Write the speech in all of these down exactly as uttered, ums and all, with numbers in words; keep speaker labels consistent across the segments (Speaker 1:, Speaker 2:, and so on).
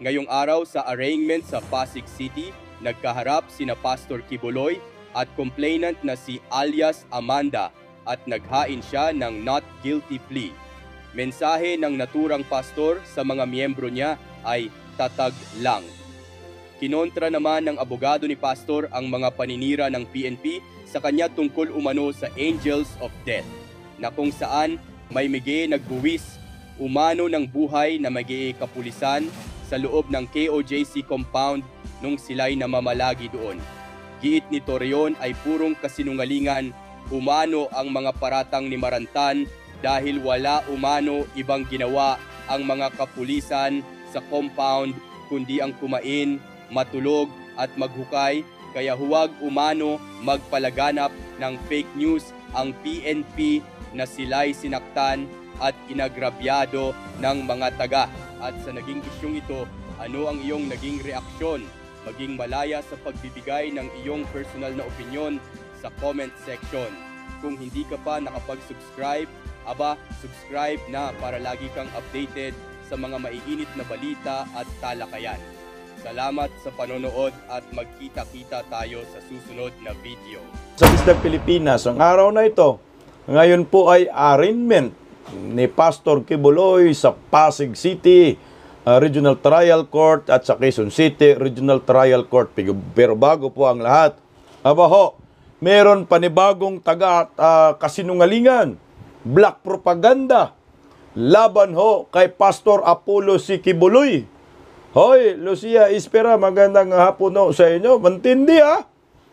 Speaker 1: Ngayong araw sa arraignment sa Pasig City, nagkaharap sina Pastor Kibuloy at complainant na si alias Amanda at naghain siya ng not guilty plea. Mensahe ng naturang pastor sa mga miyembro niya ay tatag lang. Kinontra naman ng abogado ni pastor ang mga paninira ng P N P sa kanya tungkol umano sa Angels of Death, na kung saan may migi nagbuwis umano ng buhay na magi kapulisan sa loob ng K O J C compound nung sila'y namamalagi doon. Giit ni Torreon ay purong kasinungalingan umano ang mga paratang ni Marantan dahil wala umano ibang ginawa ang mga kapulisan sa compound kundi ang kumain, matulog at maghukay, kaya huwag umano magpalaganap ng fake news ang P N P na sila'y sinaktan at inagrabyado ng mga taga. At sa naging isyong ito, ano ang iyong naging reaksyon? Maging malaya sa pagbibigay ng iyong personal na opinyon sa comment section. Kung hindi ka pa nakapag-subscribe, aba, subscribe na para lagi kang updated sa mga maiinit na balita at talakayan. Salamat sa panonood at magkita-kita tayo sa susunod na video.
Speaker 2: Sa Isla Pilipinas, ang araw na ito, ngayon po ay arraignment ni Pastor Kibuloy sa Pasig City uh, Regional Trial Court at sa Quezon City Regional Trial Court. Pero bago po ang lahat, aba ho, meron panibagong taga uh, kasinungalingan, black propaganda, laban ho kay Pastor Apollo C. Kibuloy. Hoy, Lucia Ispera, magandang hapon ho sa inyo. Mantindi ha.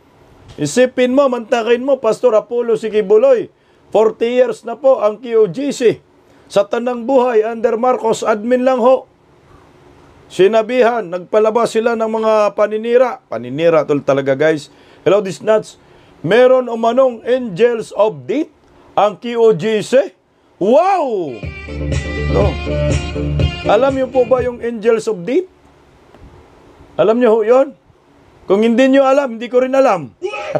Speaker 2: Isipin mo, mantakin mo, Pastor Apollo C. Kibuloy. forty years na po ang K O J C. Sa tanang buhay, under Marcos admin lang ho. Sinabihan, nagpalabas sila ng mga paninira. Paninira tol talaga guys. Hello, this nuts. Meron umanong Angels of Death ang K O J C. Wow! No. Alam niyo po ba yung Angels of Death? Alam niyo ho yun? Kung hindi niyo alam, hindi ko rin alam.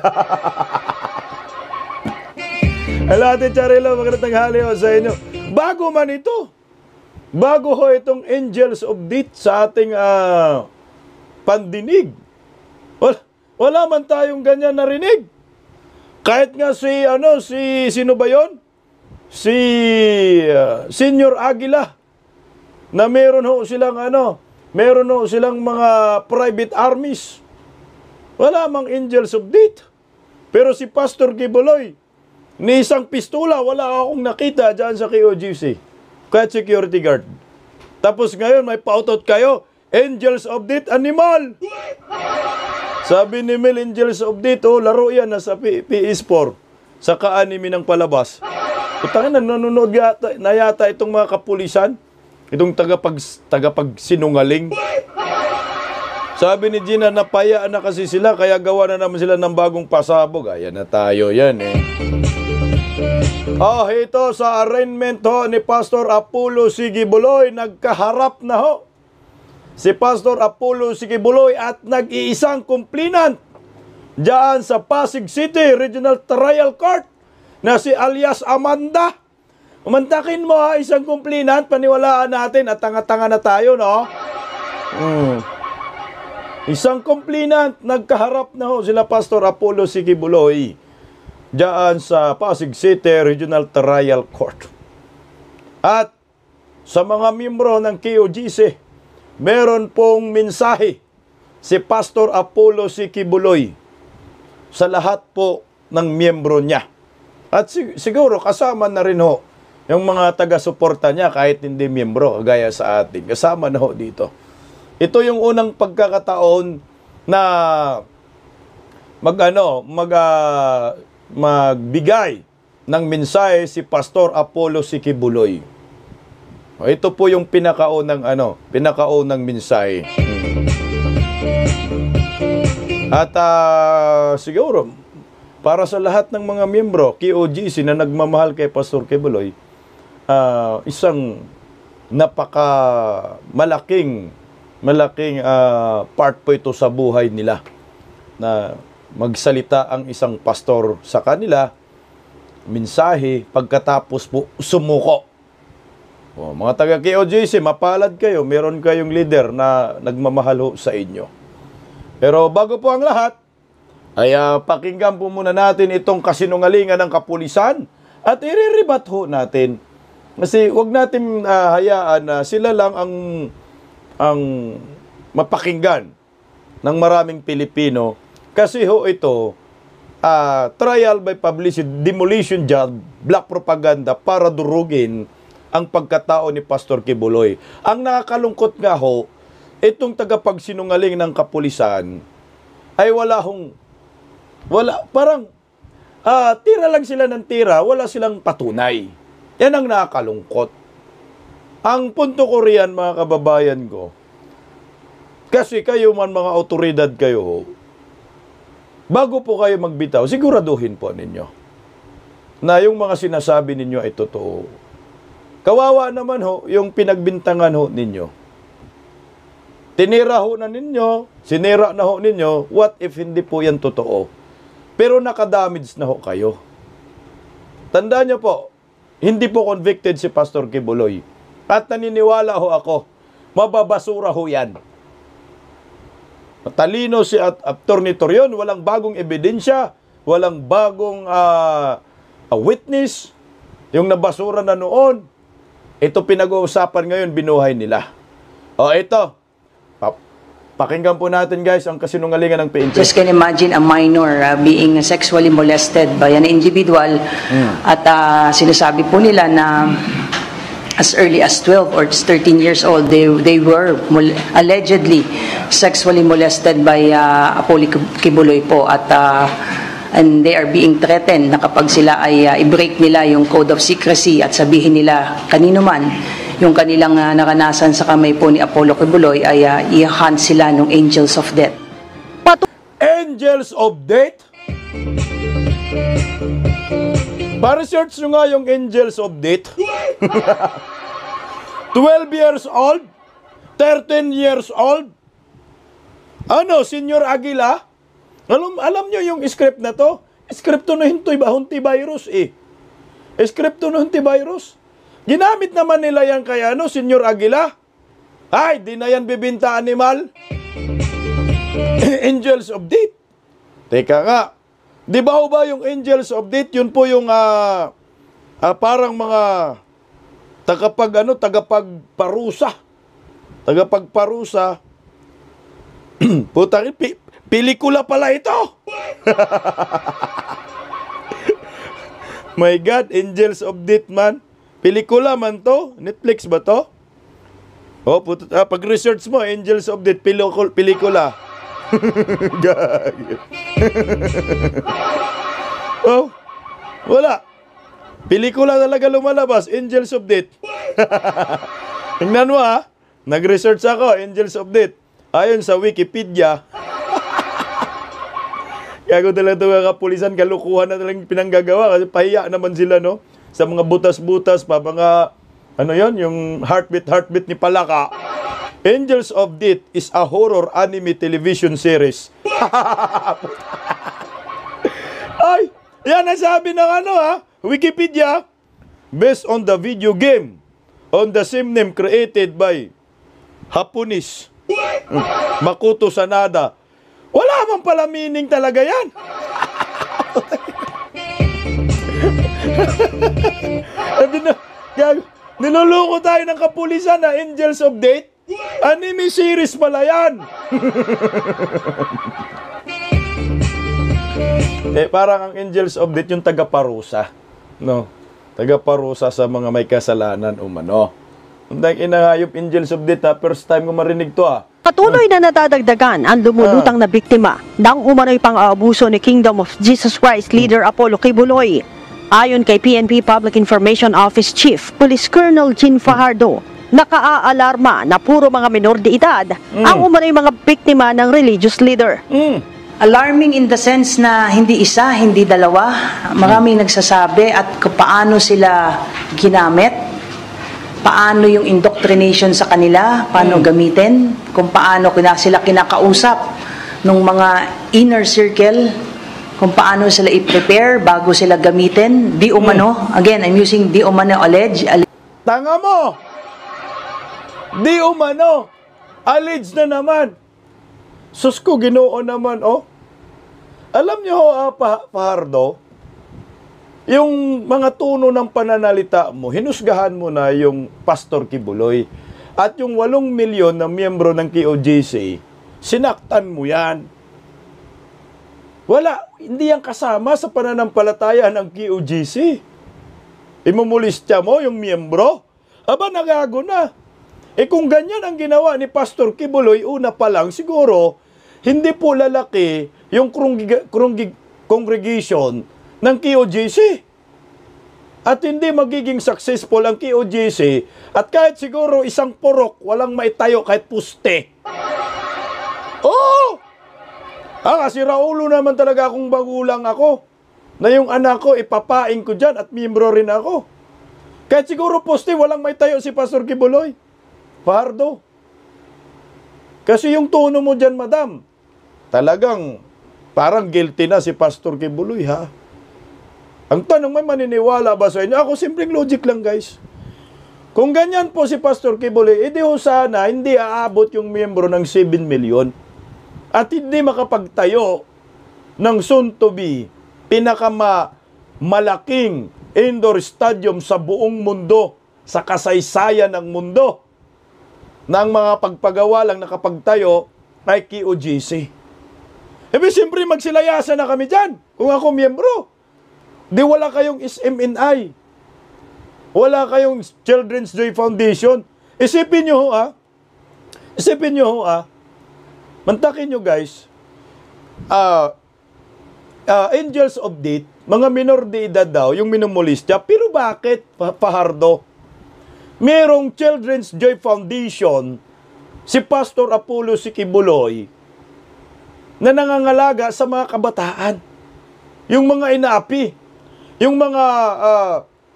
Speaker 2: Hello, Ate Charela, magandang tanghali ho sa inyo. Bago man ito, bago ho itong Angels of Death sa ating uh, pandinig. Wala, wala man tayong ganyan narinig. Kahit nga si, ano, si, sino ba yun? Si uh, Senior Aguila, na meron ho silang, ano, meron ho silang mga private armies. Wala mang Angels of Death. Pero si Pastor Kibuloy, ni isang pistola, wala akong nakita dyan sa K O J C. Kahit security guard. Tapos ngayon, may pautot kayo, Angels of Death, animal! Sabi ni Mel, Angels of Death, oh, laro yan na sa P S four. Sa ka-anime ng palabas. Utangin na, nanonood yata, na yata itong mga kapulisan. Itong tagapag, tagapagsinungaling. Sabi ni Gina, napaya na kasi sila, kaya gawa na naman sila ng bagong pasabog. Ayan na tayo yan eh. Oh, ito sa arraignment ho ni Pastor Apollo C. Kibuloy, nagkaharap na ho si Pastor Apollo C. Kibuloy at nag-iisang complainant diyan sa Pasig City Regional Trial Court na si alias Amanda. Umantakin mo ha, isang complainant, paniwalaan natin at tanga-tanga na tayo, no? Hmm. Isang complainant, nagkaharap na ho sila Pastor Apollo C. Kibuloy diyan sa Pasig City Regional Trial Court. At sa mga miyembro ng K O J C, meron pong mensahe si Pastor Apollo C. Kibuloy sa lahat po ng miyembro niya. At sig siguro kasama na rin ho yung mga taga-suporta niya kahit hindi miyembro, gaya sa atin. Kasama na ho dito. Ito yung unang pagkakataon na mag-ano, mag, uh, magbigay ng mensahe si Pastor Apollo C. Kibuloy. Ito po yung pinakaunang ano, pinakaunang mensahe. At uh, siguro para sa lahat ng mga miyembro K O J C na nagmamahal kay Pastor Kibuloy, uh, isang napaka malaking malaking uh, part po ito sa buhay nila na magsalita ang isang pastor sa kanila, mensahe, pagkatapos po sumuko. O, mga taga-K O J C, mapalad kayo. Meron kayong leader na nagmamahal ho sa inyo. Pero bago po ang lahat, ay uh, pakinggan po muna natin itong kasinungalingan ng kapulisan at iriribat ho natin. Kasi wag natin uh, hayaan na sila lang ang ang mapakinggan ng maraming Pilipino. Kasi ho ito, uh, trial by publicity, demolition job, black propaganda para durugin ang pagkatao ni Pastor Kibuloy. Ang nakakalungkot nga ho, itong tagapagsinungaling ng kapulisan ay wala hong, wala, parang uh, tira lang sila ng tira, wala silang patunay. Yan ang nakakalungkot. Ang punto ko riyan, mga kababayan ko, kasi kayo man mga otoridad kayo ho, bago po kayo magbitaw, siguraduhin po ninyo na yung mga sinasabi ninyo ay totoo. Kawawa naman ho, yung pinagbintangan ho ninyo. Tinira ho na ninyo, sinira na ho ninyo, what if hindi po yan totoo? Pero nakadamage na ho kayo. Tandaan nyo po, hindi po convicted si Pastor Kibuloy. At naniniwala ho ako, mababasura ho yan. Matalino si at Attorney Torion, walang bagong ebidensya, walang bagong uh, uh, witness, yung nabasura na noon. Ito pinag-uusapan ngayon, binuhay nila. O ito, pakinggan po natin guys ang kasinungalingan ng P N P.
Speaker 3: Just can imagine a minor uh, being sexually molested by an individual mm. at uh, sinasabi po nila na as early as twelve or thirteen years old, they they were allegedly sexually molested by uh, Apollo Kibuloy po at uh, and they are being threatened na kapag sila ay uh, i-break nila yung code of secrecy at sabihin nila kanino man yung kanilang uh, naranasan sa kamay po ni Apollo Kibuloy ay uh, i-hunt sila ng angels of death. Patu-
Speaker 2: Angels of death? Pa-research nyo nga yung angels of death. twelve years old? thirteen years old? Ano, Senyor Aguila? Alam, alam nyo yung script na to? Script to na hintoy ba? Hunti virus eh. Script to na hunti virus. Ginamit naman nila yan kaya ano, Senyor Aguila? Ay, di na yan bibinta animal. Angels of death. Teka nga. Di ba ho ba yung angels of death? Yun po yung uh, uh, parang mga tagapag ano, tagapagparusa. Tagapagparusa. Putang pi pelikula pala ito. My God, Angels of Death man. Pelikula man to? Netflix ba to? Oh, puto, ah, pag-research mo, Angels of Death, pelikul pelikula. Oh, wala. Pelikula talaga lumalabas, Angels of Death. Tingnan mo ha, nag-research ako, Angels of Death. Ayon sa Wikipedia. Kaya talaga ito mga kapulisan, kalukuhan na talagang pinanggagawa kasi pahiya naman sila, no? Sa mga butas-butas pa, mga, ano yon yung heartbeat-heartbeat ni Palaka. Angels of Death is a horror anime television series. Ay, yan ang sabi ng ano ha, Wikipedia, based on the video game, on the same name created by Japanese Makoto Sanada. Wala man pala meaning talaga yan. Niloloko tayo ng kapulisan na Angels of Death. Anime series pala yan. Eh, parang ang Angels of Death yung taga-parusa. No? Taga-parusa sa mga may kasalanan umano. Ang inahayop Angels of Death ha, first time ko marinig to ah.
Speaker 4: Patuloy na natadagdagan ang lumulutang na biktima ng umano'y pang-aabuso ni Kingdom of Jesus Christ leader Apollo Kibuloy. Ayon kay P N P Public Information Office Chief Police Colonel Jean Fajardo, naka-aalarma na puro mga menor de edad mm. ang umano'y mga biktima ng religious leader.
Speaker 3: Mm. Alarming in the sense na hindi isa, hindi dalawa. Maraming mm. nagsasabi at paano sila ginamit. Paano yung indoctrination sa kanila, paano mm. gamitin, kung paano kina sila kinakausap ng mga inner circle, kung paano sila i-prepare bago sila gamitin, di umano, mm. again, I'm using di umano allege.
Speaker 2: Tanga mo! Di umano! Alleged na naman! Sus ko, Ginoo naman, oh. Alam niyo, uh, pa Fajardo, yung mga tono ng pananalita mo, hinusgahan mo na yung Pastor Kibuloy. At yung walong milyon na miyembro ng K O J C, sinaktan mo yan. Wala, hindi yan kasama sa pananampalataya ng K O J C. Imumulistya mo yung miyembro? Aba, nagago na. Eh kung ganyan ang ginawa ni Pastor Kibuloy, una pa lang, siguro, hindi po lalaki yung congregation ng K O J C. At hindi magiging successful ang K O J C. At kahit siguro isang purok, walang maitayo kahit puste. Oo! Ah, kasi Raulo naman talaga akong bagulang ako. Na yung anak ko, ipapain ko dyan at miyembro rin ako. Kahit siguro poste, walang maitayo si Pastor Kibuloy. Fajardo. Kasi yung tono mo dyan, madam, talagang parang guilty na si Pastor Kibuloy, ha? Ang tanong, may maniniwala ba sa inyo? Ako, simpleng logic lang, guys. Kung ganyan po si Pastor Kibuloy, edi ho sana hindi aabot yung miyembro ng seven million at hindi makapagtayo ng soon to be pinakama malaking indoor stadium sa buong mundo, sa kasaysayan ng mundo, na ang mga pagpagawa lang nakapagtayo ay K O J C. Ebe, siyempre magsilayasan na kami dyan kung ako miyembro. Di wala kayong S M N I. Wala kayong Children's Joy Foundation. Isipin nyo ho, ah. Isipin nyo ho, ah. Mantakin nyo, guys. Ah, uh, uh, Angels of Death, mga minor de edad daw, yung minumulistya. Pero bakit, Fajardo? Merong Children's Joy Foundation, si Pastor Apollo Kibuloy, na nangangalaga sa mga kabataan. Yung mga inaapi, yung mga uh,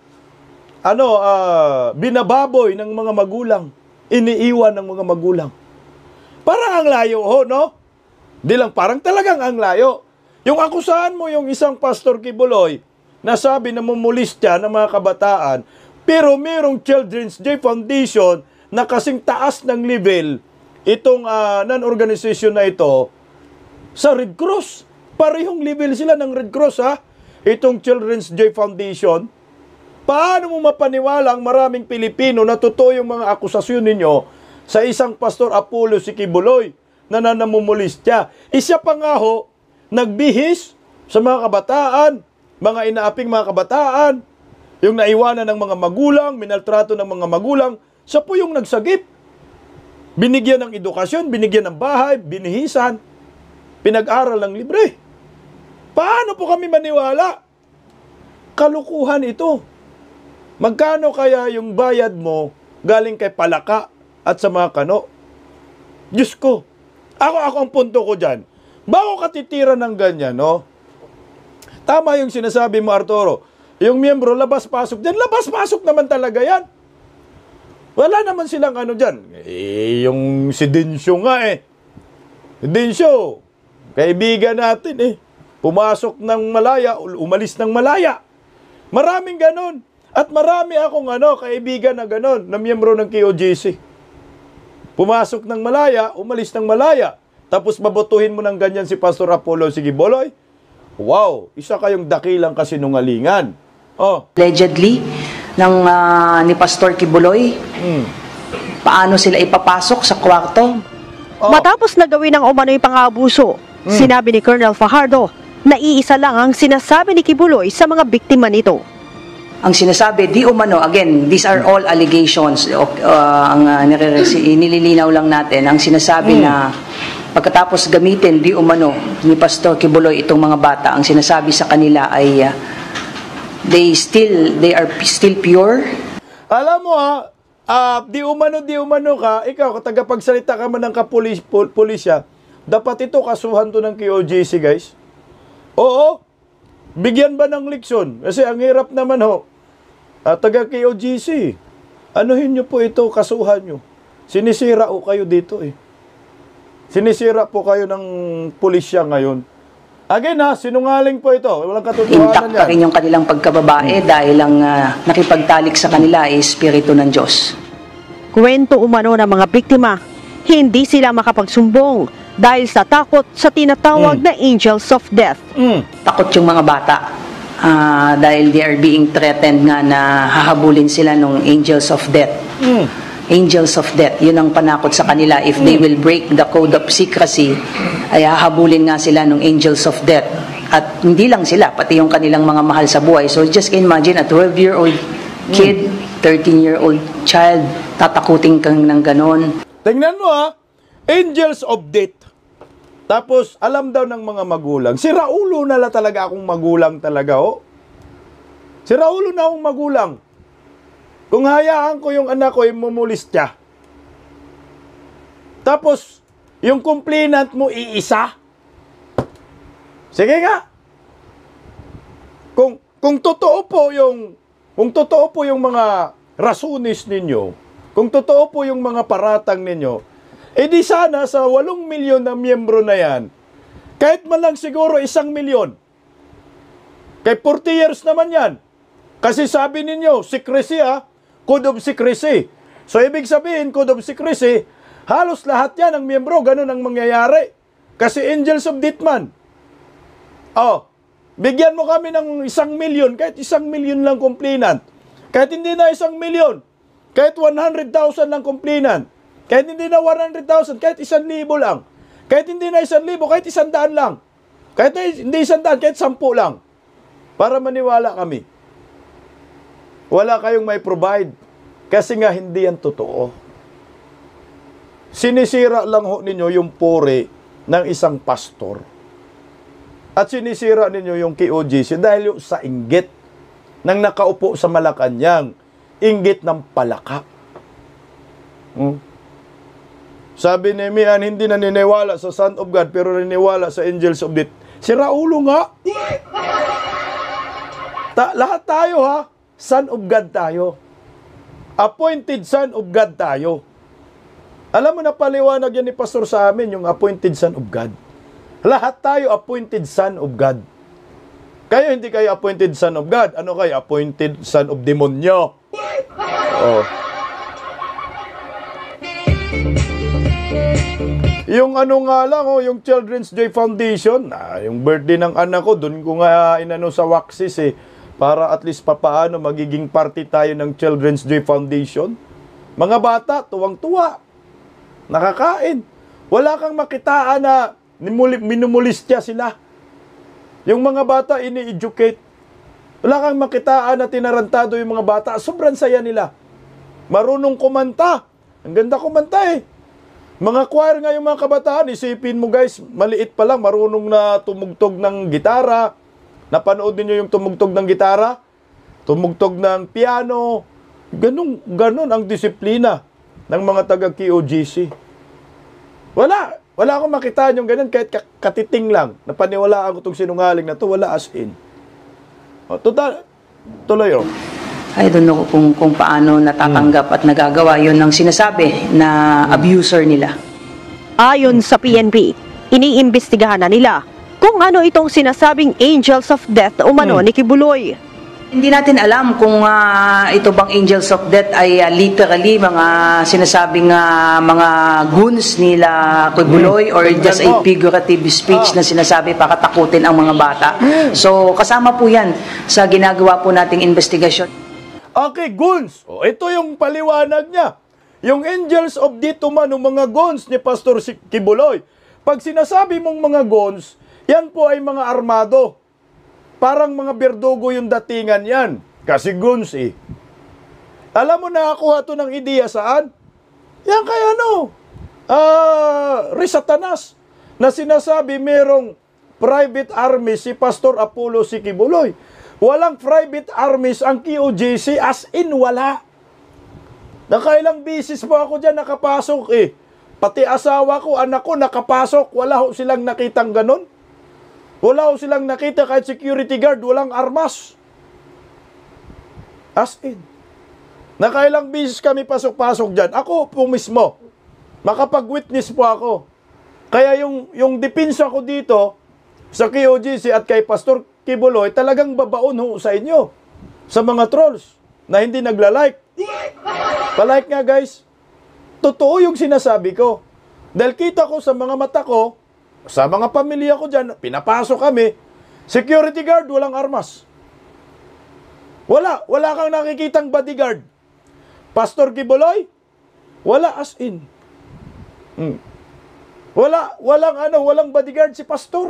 Speaker 2: ano, uh, binababoy ng mga magulang, iniiwan ng mga magulang. Parang ang layo ho, no? Di lang, parang talagang ang layo. Yung akusahan mo yung isang Pastor Kibuloy na sabi na mumulistya ng mga kabataan, pero merong Children's Day Foundation na kasing taas ng level itong uh, non-organization na ito sa Red Cross. Parehong level sila ng Red Cross, ha? Itong Children's Day Foundation. Paano mo mapaniwala ang maraming Pilipino na totoo yung mga akusasyon ninyo sa isang Pastor Apollo Kibuloy na nanamumulistya? Isa pa nga ho, nagbihis sa mga kabataan, mga inaaping mga kabataan, yung naiwanan ng mga magulang, minaltrato ng mga magulang, siya po yung nagsagip. Binigyan ng edukasyon, binigyan ng bahay, binihisan, pinag-aral ng libre. Paano po kami maniwala? Kalukuhan ito. Magkano kaya yung bayad mo galing kay Palaka at sa mga kano? Diyos ko, ako, ako ang punto ko dyan. Bago ka titira ng ganyan, no? Tama yung sinasabi mo, Arturo. Yung miyembro, labas-pasok dyan. Labas-pasok naman talaga yan. Wala naman silang ano dyan. Eh, yung si Densyo nga eh. Densyo, kaibigan natin eh. Pumasok ng malaya, umalis ng malaya. Maraming ganon. At marami akong ano, kaibigan na ganon, na miyembro ng K O J C. Pumasok ng malaya, umalis ng malaya. Tapos babotuhin mo ng ganyan si Pastor Apollo Kibuloy. Wow, isa kayong dakilang kasinungalingan. Oh.
Speaker 3: Allegedly, ng, uh, ni Pastor Kibuloy, hmm. paano sila ipapasok sa kwarto?
Speaker 4: Oh. Matapos na gawin ng umano'y pang-aabuso, hmm. sinabi ni Colonel Fajardo na iisa lang ang sinasabi ni Kibuloy sa mga biktima nito.
Speaker 3: Ang sinasabi, di umano, again, these are all allegations. Uh, ang uh, nililinaw lang natin, ang sinasabi mm. na pagkatapos gamitin, di umano, ni Pastor Kibuloy itong mga bata, ang sinasabi sa kanila ay uh, they still, they are still pure.
Speaker 2: Alam mo ha, uh, di umano, di umano ka, ikaw, tagapagsalita ka man ng kapulis, pol, pulisya, dapat ito kasuhan to ng K O J C, guys. Oo, bigyan ba ng leksyon? Kasi ang hirap naman ho, uh, taga K O J C, anuhin nyo po ito, kasuhan nyo. Sinisira o kayo dito eh. Sinisira po kayo ng pulisya ngayon. Again ha, sinungaling po ito. Walang katotohanan
Speaker 3: Intact pa
Speaker 2: yan.
Speaker 3: rin yung kanilang pagkababae dahil ang ah, nakipagtalik sa kanila ay Espiritu ng Diyos.
Speaker 4: Kwento umano ng mga biktima, hindi sila makapagsumbong dahil sa takot sa tinatawag na angels of death.
Speaker 2: Mm.
Speaker 3: Takot yung mga bata ah, dahil they are being threatened nga na hahabulin sila ng angels of death.
Speaker 2: Mm.
Speaker 3: Angels of death, yun ang panakot sa kanila. If they will break the code of secrecy, ay hahabulin nga sila ng angels of death. At hindi lang sila, pati yung kanilang mga mahal sa buhay. So just can imagine, a twelve-year-old kid, thirteen-year-old child, tatakutin kang ng ganon.
Speaker 2: Tingnan mo ha, angels of death. Tapos, alam daw ng mga magulang, si Raulo na la talaga akong magulang talaga, oh. Si Raulo na akong magulang. Kung hayaan ko yung anak ko, imumulis siya. Tapos, yung complainant mo, iisa. Sige nga. Kung, kung totoo po yung, kung totoo po yung mga rasunis ninyo, kung totoo po yung mga paratang ninyo, eh di sana sa walong milyon na miyembro na yan, kahit man lang siguro isang milyon. Kay forty years naman yan. Kasi sabi ninyo, secrecy ha, code of secrecy. So ibig sabihin, code of secrecy, halos lahat yan ang miyembro, ganun ang mangyayari. Kasi angels of death man. Oh, bigyan mo kami ng isang milyon, kahit isang milyon lang complainant. Kahit hindi na isang milyon, kahit one hundred thousand lang complainant. Kahit hindi na one hundred thousand, kahit isang libo lang. Kahit hindi na isang libo, kahit isang daan lang. Kahit hindi isang daan, kahit sampu lang. Para maniwala kami. Wala kayong may provide. Kasi nga hindi yan totoo. Sinisira lang ho ninyo yung puri ng isang pastor. At sinisira ninyo yung K O G C dahil yung sa inggit ng nakaupo sa Malacanang. Inggit ng palaka. Hmm? Sabi ni Mian, hindi naniniwala sa Son of God pero naniniwala sa angels of death. Si Raulo nga. Ta lahat tayo ha, Son of God tayo. Appointed Son of God tayo. Alam mo na paliwanag yan ni Pastor sa amin, yung appointed Son of God. Lahat tayo appointed Son of God. Kayo hindi kayo appointed Son of God. Ano kayo? Appointed Son of Demonyo. Oh. Yung ano nga lang, oh, yung Children's Day Foundation, ah, yung birthday ng anak ko, dun ko nga inano sa Waxis eh, para at least papaano magiging party tayo ng Children's Day Foundation. Mga bata, tuwang-tuwa, nakakain. Wala kang makitaan na minumulistya sila. Yung mga bata, ini-educate. Wala kang makitaan na tinarantado yung mga bata. Sobrang saya nila. Marunong kumanta. Ang ganda kumanta eh. Mga choir nga yung mga kabataan, isipin mo guys, maliit pa lang, marunong na tumugtog ng gitara. Napanood niyo yung tumugtog ng gitara? Tumugtog ng piano. Ganun, ganun ang disiplina ng mga taga-K O G C. Wala. Wala akong makitaan yung ganun kahit katiting lang. Napaniwalaan ko itong sinungaling na to, wala as in. O, total, tuloy o.
Speaker 3: I don't know kung, kung paano natatanggap at nagagawa yun ng sinasabi na abuser nila.
Speaker 4: Ayon sa P N P, iniimbestigahan na nila kung ano itong sinasabing angels of death umano
Speaker 2: Hmm.
Speaker 4: ni Kibuloy.
Speaker 3: Hindi natin alam kung ah, ito bang angels of death ay ah, literally mga sinasabing ah, mga goons nila Kibuloy or just a figurative speech na sinasabi para takutin ang mga bata. So kasama po yan sa ginagawa po nating investigasyon.
Speaker 2: Okay, goons. O, ito yung paliwanag niya. Yung angels of death umano, mga goons ni Pastor Kibuloy. Pag sinasabi mong mga goons, yan po ay mga armado. Parang mga berdugo yung datingan yan. Kasi goons eh. Alam mo, nakakuha to ng ideya saan? Yan kay ano? Ah, Risatanas. Na sinasabi merong private army si Pastor Apollo si Kibuloy. Walang private armies ang K O G C, as in wala. Nakailang bisis po ako dyan nakapasok eh. Pati asawa ko, anak ko nakapasok. Wala ho silang nakitang ganon. Wala ho silang nakita kahit security guard, walang armas. As in. Nakailang bisis kami pasok-pasok dyan. Ako po mismo, makapag-witness po ako. Kaya yung, yung depensa ko dito, sa K O G C at kay Pastor Kibuloy, talagang babaon ho sa inyo. Sa mga trolls na hindi nagla-like. Pa-like nga guys. Totoo yung sinasabi ko. Dahil kita ko sa mga mata ko, sa mga pamilya ko dyan, pinapasok kami, security guard, walang armas. Wala. Wala kang nakikitang bodyguard. Pastor Kibuloy, wala as in. Hmm. Wala. Walang ano, walang bodyguard si Pastor.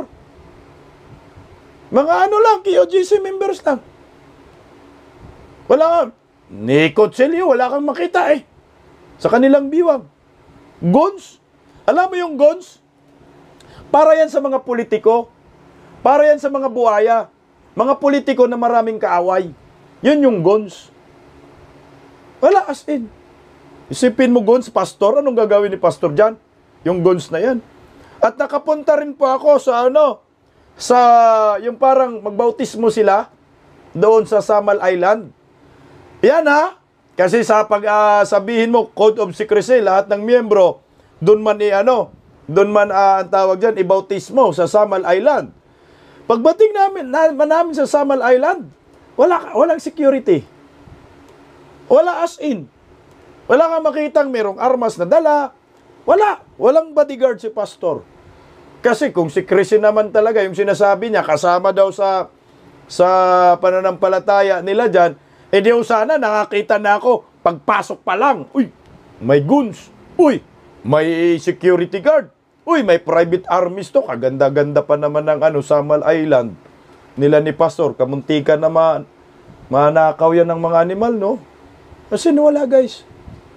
Speaker 2: Mga ano lang, K O G C members lang. Wala nga. Ni Kotselio, wala kang makita eh. Sa kanilang biwang. Guns. Alam mo yung guns? Para yan sa mga politiko. Para yan sa mga buhaya. Mga politiko na maraming kaaway. Yun yung guns. Wala as in. Isipin mo guns, pastor. Anong gagawin ni pastor dyan? Yung guns na yan. At nakapunta rin po ako sa ano, sa yung parang magbautismo sila doon sa Samal Island. Yan ha. Kasi sa pag uh, sabihin mo, code of secrecy, lahat ng miyembro, doon man i ano, doon man uh, ang tawag dyan, ibautismo sa Samal Island. Pagbating namin, na, namin sa Samal Island, wala, walang security. Wala as in. Wala kang makitang merong armas na dala. Wala. Walang bodyguard si pastor. Kasi kung secrecy naman talaga, yung sinasabi niya, kasama daw sa sa pananampalataya nila dyan, eh di sana nakakita na ako, pagpasok pa lang, uy, may guns, uy, may security guard, uy, may private armies to, kaganda-ganda pa naman ng ano, Samal Island, nila ni Pastor, kamuntika naman, manakaw yan ng mga animal, no? Kasi wala, guys.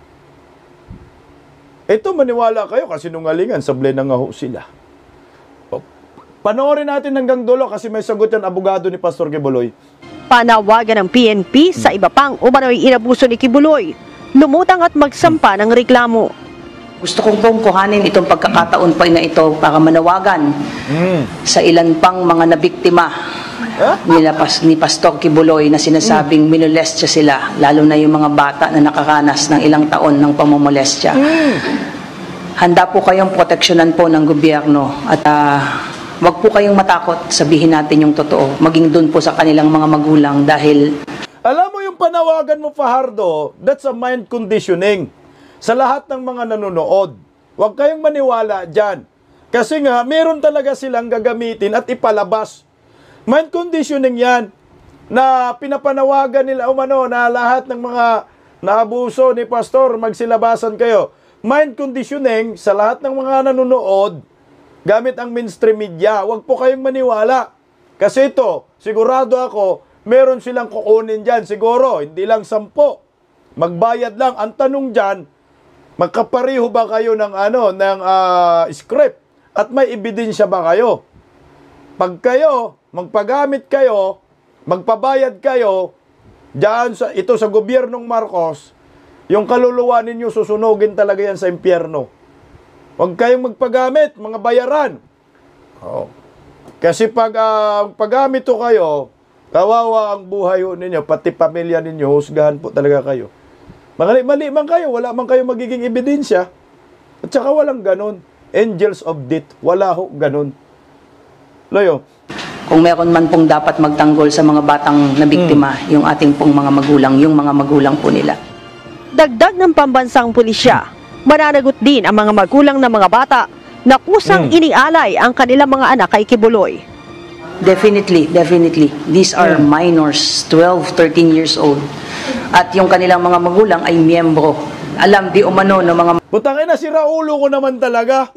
Speaker 2: Ito, maniwala kayo, kasi nungalingan, sablay na nga ho sila. Panoorin natin hanggang dulo kasi may sagot yan abogado ni Pastor Kibuloy.
Speaker 4: Panawagan ng P N P sa iba pang umano'y inabuso ni Kibuloy. Lumutang at magsampa ng reklamo.
Speaker 3: Gusto kong pong kuhanin itong pagkakataon po na ito para manawagan mm. sa ilan pang mga nabiktima huh? nila, pas, ni Pastor Kibuloy na sinasabing mm. minolestya sila, lalo na yung mga bata na nakaranas ng ilang taon ng pamomolestya. Mm. Handa po kayong proteksyonan po ng gobyerno at uh, wag po kayong matakot, sabihin natin yung totoo, maging doon po sa kanilang mga magulang dahil...
Speaker 2: Alam mo yung panawagan mo, Fajardo, that's a mind conditioning. Sa lahat ng mga nanonood, huwag kayong maniwala dyan. Kasi nga, meron talaga silang gagamitin at ipalabas. Mind conditioning yan, na pinapanawagan nila, umano, na lahat ng mga naabuso ni Pastor, magsilabasan kayo. Mind conditioning sa lahat ng mga nanonood, gamit ang mainstream media, huwag po kayong maniwala. Kasi ito, sigurado ako, meron silang kukunin dyan. Siguro, hindi lang sampo. Magbayad lang. Ang tanong dyan, magkapariho ba kayo ng, ano, ng uh, script? At may ebidensya ba kayo? Pag kayo, magpagamit kayo, magpabayad kayo, dyan sa, ito sa gobyernong Marcos, yung kaluluwa ninyo susunugin talaga yan sa impyerno. Huwag kayong magpagamit, mga bayaran. Oh. Kasi pag uh, paggamit to kayo, kawawa ang buhay ninyo, pati pamilya ninyo, husgahan po talaga kayo. Mali, mali man kayo, wala man kayo magiging ebidensya. At saka walang ganun. Angels of death, wala ho ganun. Loyo.
Speaker 3: Kung meron man pong dapat magtanggol sa mga batang nabiktima, hmm. yung ating pong mga magulang, yung mga magulang po nila.
Speaker 4: Dagdag ng pambansang pulisya, mananagot din ang mga magulang ng mga bata na kusang mm. inialay ang kanilang mga anak kay Kibuloy.
Speaker 3: Definitely, definitely. These are mm. minors, twelve, thirteen years old. At yung kanilang mga magulang ay miyembro. Alam di umano ng mga...
Speaker 2: Putangin na, si Raulo ko naman talaga.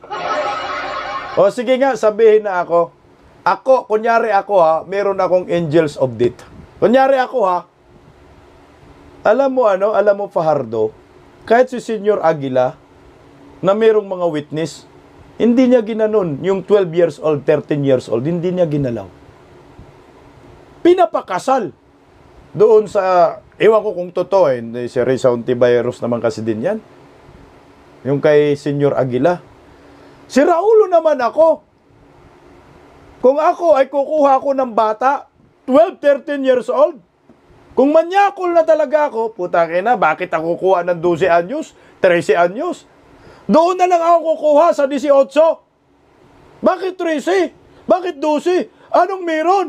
Speaker 2: O sige nga, sabihin na ako. Ako, kunyari ako ha, meron akong angels of death. Kunyari ako ha, alam mo ano, alam mo Fajardo, kahit si Senyor Aguila, na mayroong mga witness, hindi niya ginanon yung twelve years old, thirteen years old, hindi niya ginalaw. Pinapakasal. Doon sa, ewan ko kung totoo, eh, si Risa Ontiveros naman kasi din yan. Yung kay Senyor Aguila. Si Raulo naman ako. Kung ako ay kukuha ko ng bata, twelve, thirteen years old, kung manyakol na talaga ako, putang ina, bakit ako kukuha ng twelve anyos, thirteen anyos? Doon na lang ako kukuha sa eighteen. Bakit thirteen? Bakit dose? Anong meron?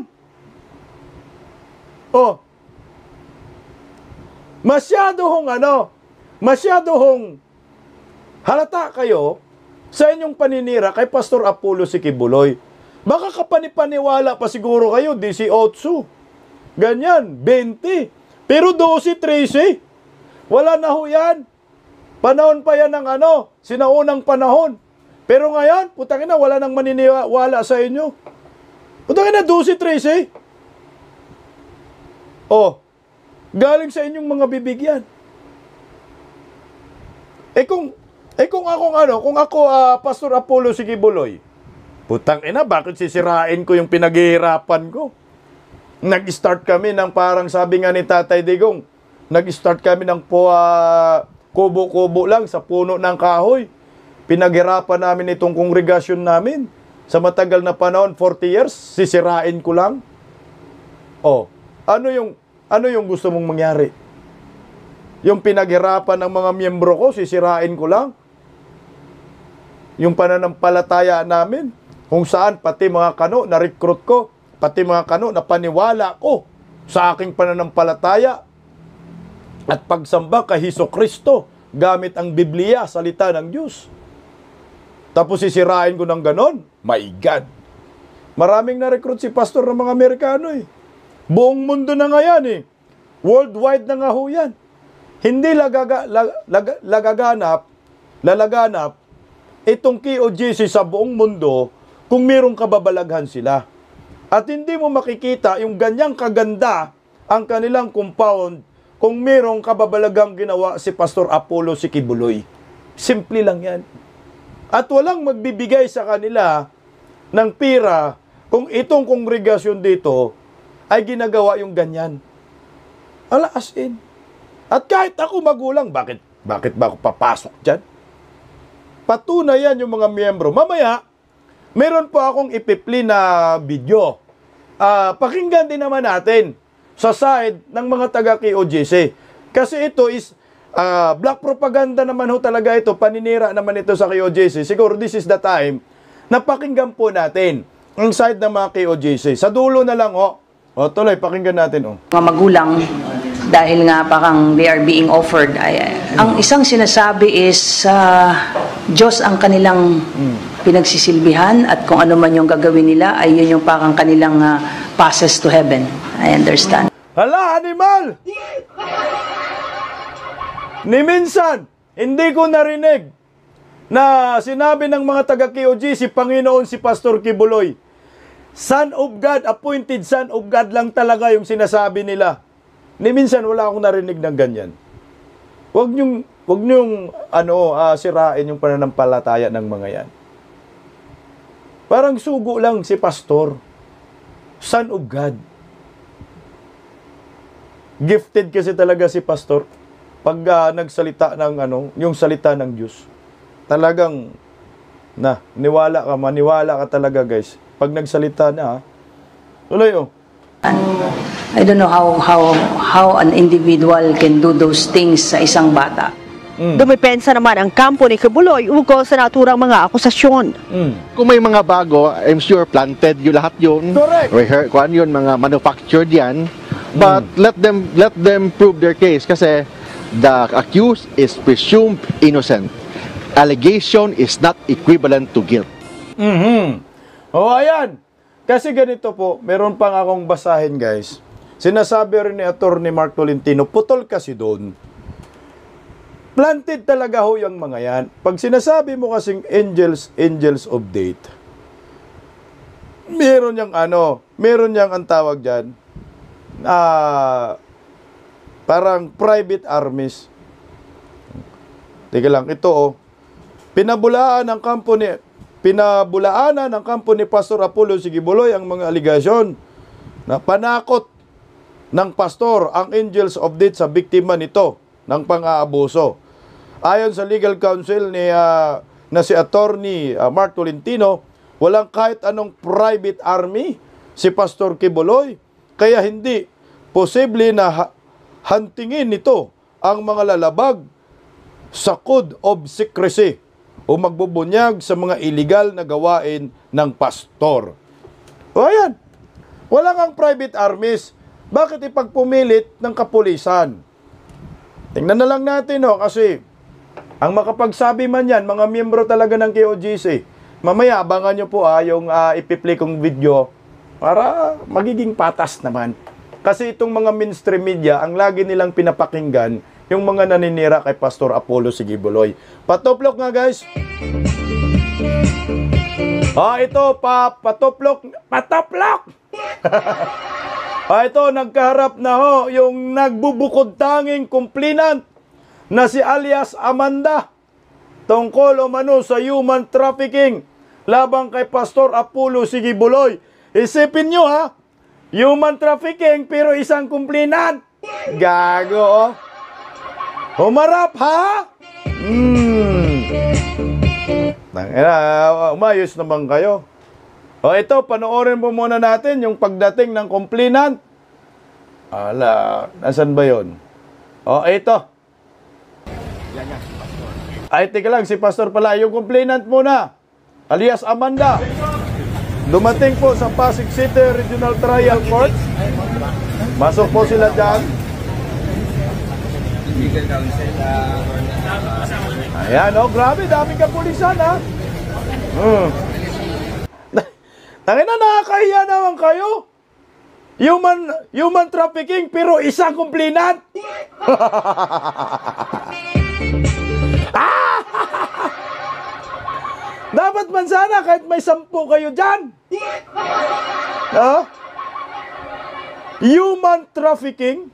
Speaker 2: Oh, masyado hong ano, masyado hong halata kayo sa inyong paninira kay Pastor Apollo si Kibuloy. Baka kapanipaniwala pa siguro kayo, eighteen. Ganyan, twenty. Pero twelve, thirteen. Wala na ho yan. Panahon pa yan ng ano, sinaunang panahon. Pero ngayon, putangin na, wala nang maniniwala sa inyo. Putangin na, twelve, thirteen. Oh, galing sa inyong mga bibigyan. Eh kung, eh kung akong ano, kung ako uh, Pastor Apollo si Kibuloy, putang ina, bakit sisirain ko yung pinaghihirapan ko? Nag-start kami ng parang sabi nga ni Tatay Digong, nag-start kami ng po, uh, kubo-kubo lang sa puno ng kahoy. Pinaghirapan namin itong kongregasyon namin. Sa matagal na panahon, forty years, sisirain ko lang. Oh, ano yung, ano yung gusto mong mangyari? Yung pinaghirapan ng mga miyembro ko, sisirain ko lang? Yung pananampalataya namin, kung saan pati mga kano na-recruit ko, pati mga kano na paniwala ko sa aking pananampalataya at pagsamba kay Hesukristo gamit ang Biblia, salita ng Diyos. Tapos sisirain ko ng ganon? My God! Maraming na-recruit si pastor ng mga Amerikano eh. Buong mundo na nga yan eh. Worldwide na nga ho yan. Hindi lagaga, lag, lag, lagaganap, lalaganap itong K O J C sa buong mundo kung mayroong kababalaghan sila. At hindi mo makikita yung ganyang kaganda ang kanilang compound kung mayroong kababalagang ginawa si Pastor Apollo si Kibuloy. Simple lang yan. At walang magbibigay sa kanila ng pira kung itong kongregasyon dito ay ginagawa yung ganyan. Ala, as in. At kahit ako magulang, bakit, bakit ba ako papasok dyan? Patunay yan yung mga miyembro. Mamaya, meron po akong ipipli na video. Uh, pakinggan din naman natin sa side ng mga taga-K O J C. Kasi ito is uh, black propaganda naman ho talaga ito. Paninira naman ito sa K O J C. Siguro this is the time na pakinggan po natin ang side ng mga K O J C. Sa dulo na lang ho. O tuloy, pakinggan natin oh.
Speaker 3: Mga magulang, dahil nga parang they are being offered, ay, ang isang sinasabi is uh, Diyos ang kanilang mm. pinagsisilbihan at kung ano man yung gagawin nila ay yun yung parang kanilang uh, passes to heaven. I understand.
Speaker 2: Hala, animal! Ni minsan, hindi ko narinig na sinabi ng mga taga-K O J C, Panginoon si Pastor Kibuloy. Son of God, appointed Son of God lang talaga yung sinasabi nila. Ni minsan wala akong narinig ng ganyan. Huwag niyong, huwag niyong ano, uh, sirain yung pananampalataya ng mga yan. Parang sugo lang si Pastor. Son of God. Gifted kasi talaga si Pastor pag uh, nagsalita ng ano, yung salita ng Diyos. Talagang na, niwala ka, maniwala ka talaga guys. Pag nagsalita na, tuloy oh.
Speaker 3: I don't know how how how an individual can do those things sa isang bata.
Speaker 2: Mm.
Speaker 4: Dumipensa naman ang kampo ni Kibuloy ukol sa naturang mga akusasyon.
Speaker 2: Mm.
Speaker 5: Kung may mga bago, I'm sure planted yung lahat yun.
Speaker 2: Correct.
Speaker 5: Rehe- kung ano yun, mga manufactured yan. But
Speaker 2: Mm.
Speaker 5: let them let them prove their case kasi the accused is presumed innocent. Allegation is not equivalent to guilt.
Speaker 2: Mhm. Oh, ayan. Kasi ganito po, meron pang akong basahin, guys. Sinasabi rin ni Attorney Mark Tolentino, putol kasi doon. Planted talaga ho yung mga yan. Pag sinasabi mo kasing angels, angels of death, meron yang ano, meron yang ang tawag dyan, ah, parang private armies. Teka lang, ito oh. Pinabulaan ng kampo ni Pinabulaanan ng kampo ni Pastor Apollo si Kibuloy ang mga aligasyon na panakot ng pastor ang angels of death sa biktima nito ng pang-aabuso. Ayon sa legal counsel ni uh, na si Attorney uh, Mark Tolentino, walang kahit anong private army si Pastor Kibuloy, kaya hindi posible na ha- hantingin nito ang mga lalabag sa code of secrecy o magbubunyag sa mga illegal na gawain ng pastor. O ayan, wala kang private armies. Bakit ipagpumilit ng kapulisan? Tingnan na lang natin, oh, kasi ang makapagsabi man yan, mga miyembro talaga ng K O G C. Mamaya, abangan nyo po ah, yung uh, ipi-play kong video para magiging patas naman. Kasi itong mga mainstream media, ang lagi nilang pinapakinggan, yung mga naninira kay Pastor Apollo Sigibuloy. Patoplok nga, guys. Ah, ito, pa, patoplok, patoplok! Ah, ito, nagkaharap na ho, yung nagbubukod tanging complainant na si alias Amanda tungkol o mano sa human trafficking labang kay Pastor Apollo Sigibuloy. Isipin nyo ha, human trafficking pero isang complainant. Gago, oh. Humarap ha? Hmm. Umayos naman kayo. O ito, panoorin po muna natin yung pagdating ng complainant. Ala, nasan ba yun? O ito. Ay, tika lang, si Pastor pala. Yung complainant muna, alias Amanda. Dumating po sa Pasig City Regional Trial Court. Masok po sila dyan. Ayan, o, grabe, daming kapulisan, ha? Hmm. Tangina, nakakahiya naman kayo. Human, human trafficking, pero isang complainant. Dapat man sana kahit may sampu kayo dyan. No? Human trafficking.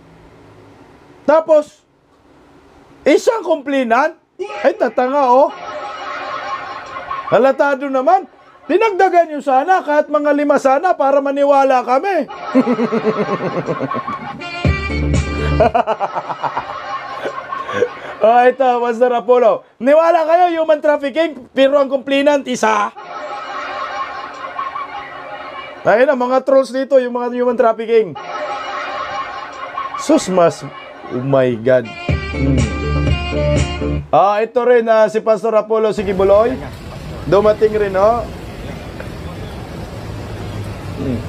Speaker 2: Tapos, isang complainant. Ay, tatanga, oh. Halatado naman. Dinagdagan nyo sana, kahit mga lima sana, para maniwala kami. Oh, ito, Pastor Apollo. Niwala kayo, human trafficking, pero ang complainant, isa. Ayun na, mga trolls dito, yung mga human trafficking. Sus, mas, oh my God. Hmm. Ah, ito rin, uh, si Pastor Apollo Sigibuloy. Dumating rin, oh. Hmm.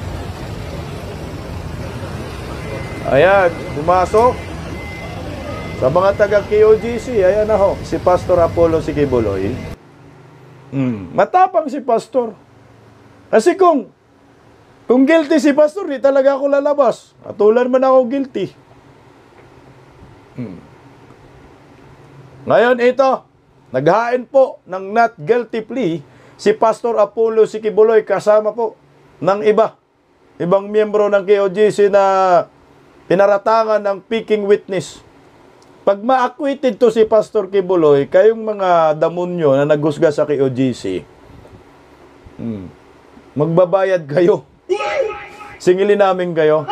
Speaker 2: Ayan, pumasok. Sa mga taga-K O G C, ayan na ho, si Pastor Apollo Sigibuloy. Hmm. Matapang si Pastor. Kasi kung, kung guilty si Pastor, di talaga ako lalabas. Atulan man ako guilty. Hmm. Ngayon, ito, naghain po ng not guilty plea si Pastor Apollo Sigibuloy kasama po ng iba, ibang miyembro ng K O G C na pinaratangan ng peaking witness. Pag ma-acquitted to si Pastor Kibuloy, kayong mga damonyo na naghusga sa K O G C, hmm, magbabayad kayo. Singilin namin kayo.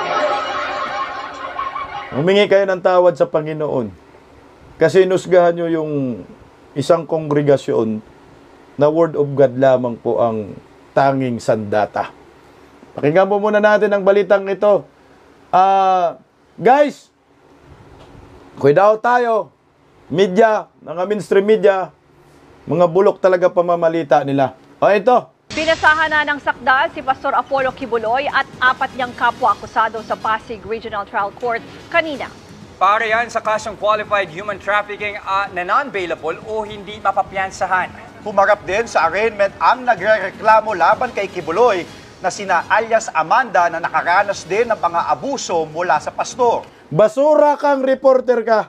Speaker 2: Humingi kayo ng tawad sa Panginoon. Kasi inusgahan nyo yung isang kongregasyon na Word of God lamang po ang tanging sandata. Pakinggan po muna natin ang balitang ito. Ah, uh, guys, kuidaw tayo, media, mga mainstream media, mga bulok talaga pamamalita nila. O ito.
Speaker 6: Pinasahan na ng sakdal si Pastor Apollo Kibuloy at apat niyang kapwa-akusado sa Pasig Regional Trial Court kanina.
Speaker 7: Para yan sa kasong qualified human trafficking uh, na non-bailable o hindi mapapiyansahan.
Speaker 8: Humarap din sa arraignment ang nagrereklamo laban kay Kibuloy na sina alias Amanda na nakaranas din ng mga abuso mula sa pastor.
Speaker 2: Basura kang reporter ka.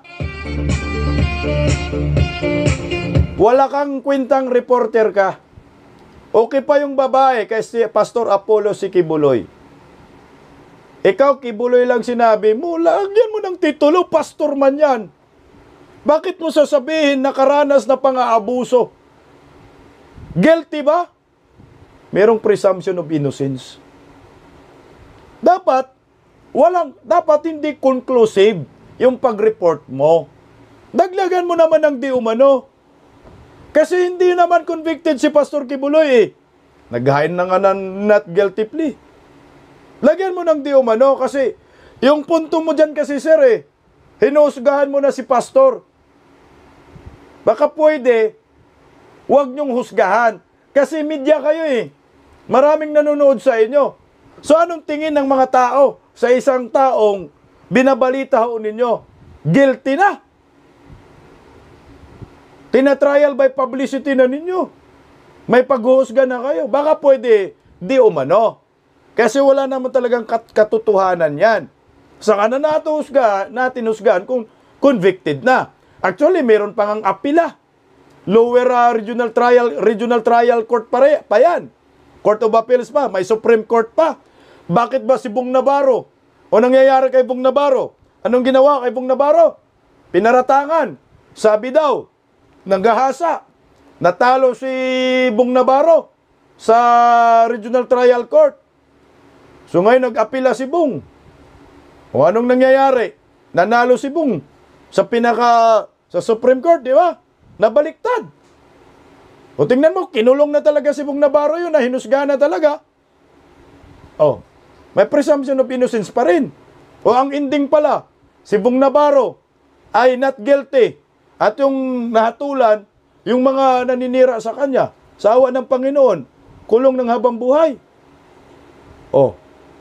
Speaker 2: Wala kang kwentang reporter ka. Okay pa yung babae kay si Pastor Apollo Sigibuloy. Ikaw, Kibuloy lang sinabi mo, lagyan mo ng titulo, pastor man yan. Bakit mo sasabihin nakaranas na pang-aabuso? Guilty ba? Merong presumption of innocence. Dapat, walang, dapat hindi conclusive yung pag-report mo. Daglagan mo naman ng di umano. Kasi hindi naman convicted si Pastor Kibuloy eh. Nag-hain na nga ng not guilty plea. Lagyan mo ng di umano kasi yung punto mo dyan kasi sir eh, hinusgahan mo na si Pastor. Baka pwede, huwag nyong husgahan. Kasi media kayo eh. Maraming nanonood sa inyo. So anong tingin ng mga tao sa isang taong binabalita ho ninyo? Guilty na. Tina-trial by publicity na ninyo. May paghuhusga na kayo. Baka pwede di umano. Kasi wala naman talagang kat katotohanan yan. Saka na natuhusga, natin husgaan kung convicted na. Actually, meron pang ang apila. Lower uh, Regional Trial Regional Trial Court pa, re, pa yan. Court of Appeals pa. May Supreme Court pa. Bakit ba si Bong Navarro? O nangyayari kay Bong Navarro? Anong ginawa kay Bong Navarro? Pinaratangan. Sabi daw, nanggahasa. Natalo si Bong Navarro sa Regional Trial Court. So ngayon nag-apila si Bong. O anong nangyayari? Nanalo si Bong sa pinaka sa Supreme Court, di ba? Nabaliktad. O tingnan mo, kinulong na talaga si Bong Navarro yun, na hinusga na talaga. O, may presumption of innocence pa rin. O ang ending pala, si Bong Navarro ay not guilty. At yung nahatulan, yung mga naninira sa kanya, sa awa ng Panginoon, kulong ng habang buhay. O.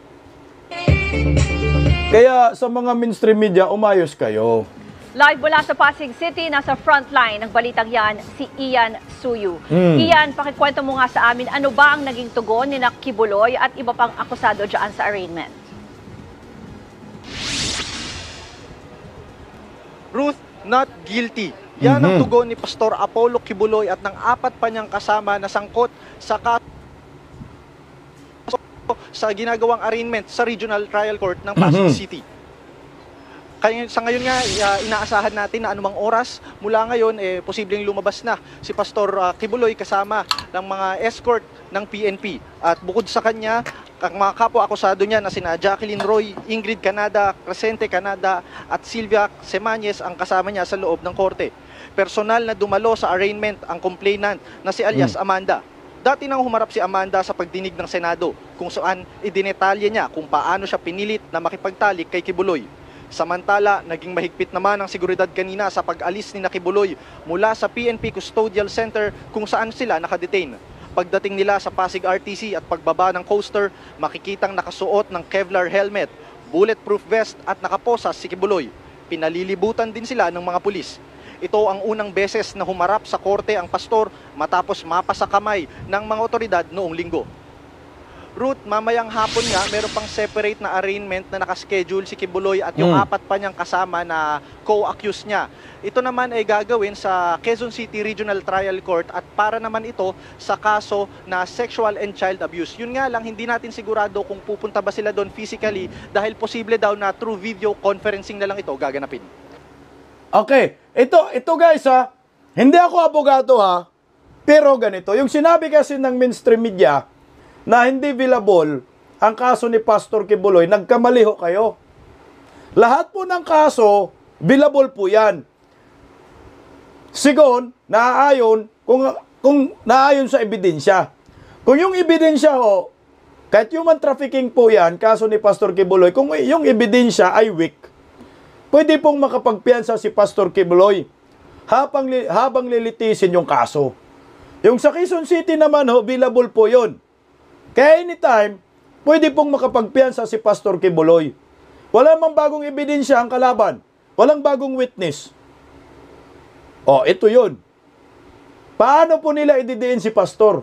Speaker 2: Kaya sa mga mainstream media, umayos kayo.
Speaker 6: Live mula sa Pasig City, nasa frontline ng balitang yan, si Ian Suyu.
Speaker 2: Hmm.
Speaker 6: Ian, pakikwento mo nga sa amin, ano ba ang naging tugon ni Kibuloy at iba pang akusado dyan sa arraignment?
Speaker 5: Ruth, not guilty. Yan ang
Speaker 2: Mhm.
Speaker 5: tugon ni Pastor Apollo Kibuloy at ng apat pa niyang kasama na sangkot sa kaso sa ginagawang arraignment sa Regional Trial Court ng Pasig
Speaker 2: Mhm.
Speaker 5: City. Kaya sa ngayon nga, uh, inaasahan natin na anumang oras mula ngayon, eh, posibleng lumabas na si Pastor uh, Kibuloy kasama ng mga escort ng P N P. At bukod sa kanya, ang mga kapwa-akusado niya na sina Jacqueline Roy, Ingrid Canada, Crescente Canada at Sylvia Semañez ang kasama niya sa loob ng korte. Personal na dumalo sa arraignment ang complainant na si alias Amanda. Dati nang humarap si Amanda sa pagdinig ng Senado kung saan idinetalye niya kung paano siya pinilit na makipagtalik kay Kibuloy. Samantala, naging mahigpit naman ang seguridad kanina sa pag-alis ni Kibuloy mula sa P N P Custodial Center kung saan sila nakadetain. Pagdating nila sa Pasig R T C at pagbaba ng coaster, makikitang nakasuot ng Kevlar helmet, bulletproof vest at nakaposas si Kibuloy. Pinalilibutan din sila ng mga pulis. Ito ang unang beses na humarap sa korte ang pastor matapos mapasa kamay ng mga otoridad noong linggo. Ruth, mamayang hapon nga, meron pang separate na arraignment na nakaschedule si Kibuloy at yung
Speaker 2: Mm.
Speaker 5: apat pa niyang kasama na co-accused niya. Ito naman ay gagawin sa Quezon City Regional Trial Court at para naman ito sa kaso na sexual and child abuse. Yun nga lang, hindi natin sigurado kung pupunta ba sila doon physically dahil posible daw na through video conferencing na lang ito gaganapin.
Speaker 2: Okay, ito, ito guys ha, hindi ako abogado ha, pero ganito, yung sinabi kasi ng mainstream media na hindi billable ang kaso ni Pastor Kibuloy, nagkamali ho kayo. Lahat po ng kaso, billable po yan. Sigon, naaayon, kung, kung naaayon sa ebidensya. Kung yung ebidensya ho, kahit human trafficking po yan, kaso ni Pastor Kibuloy, kung yung ebidensya ay weak, pwede pong makapagpiansa si Pastor Kibuloy habang, habang lilitisin yung kaso. Yung sa Quezon City naman ho, billable po yun. Kaya anytime, pwede pong makapagpiansa si Pastor Kibuloy. Wala mang bagong ebidensya ang kalaban. Walang bagong witness. O, ito yun. Paano po nila ididiin si Pastor?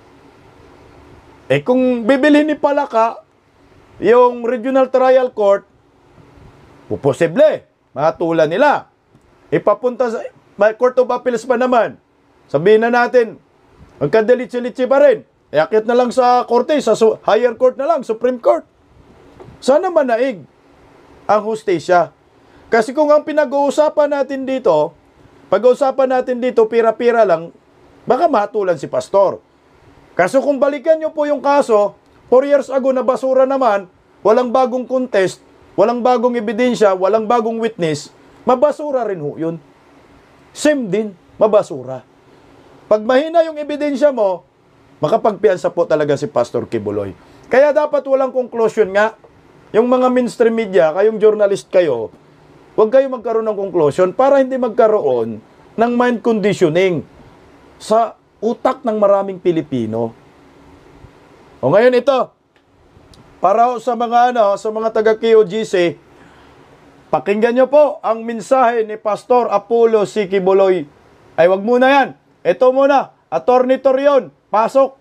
Speaker 2: Eh kung bibilhin ni Palaka yung Regional Trial Court, posible, matulan nila. Ipapunta sa Court of Appeals pa naman. Sabihin na natin, magkadalitsi-litsi pa rin. Iakit na lang sa korte, sa higher court na lang, Supreme Court. Sana manaig ang hustisya. Kasi kung ang pinag-uusapan natin dito, pag-uusapan natin dito, pira-pira lang, baka matulan si Pastor. Kaso kung balikan nyo po yung kaso, four years ago na basura naman, walang bagong contest, walang bagong ebidensya, walang bagong witness, mabasura rin ho yun. Same din, mabasura. Pag mahina yung ebidensya mo, makapagpiansa po talaga si Pastor Kibuloy. Kaya dapat walang conclusion nga. Yung mga mainstream media, kayong journalist kayo, huwag kayo magkaroon ng conclusion para hindi magkaroon ng mind conditioning sa utak ng maraming Pilipino. O ngayon ito, para sa mga ano, sa mga taga-K O G C, pakinggan nyo po ang mensahe ni Pastor Apollo C. Quiboloy. Ay, wag muna yan. Ito muna, Attorney Torion, pasok.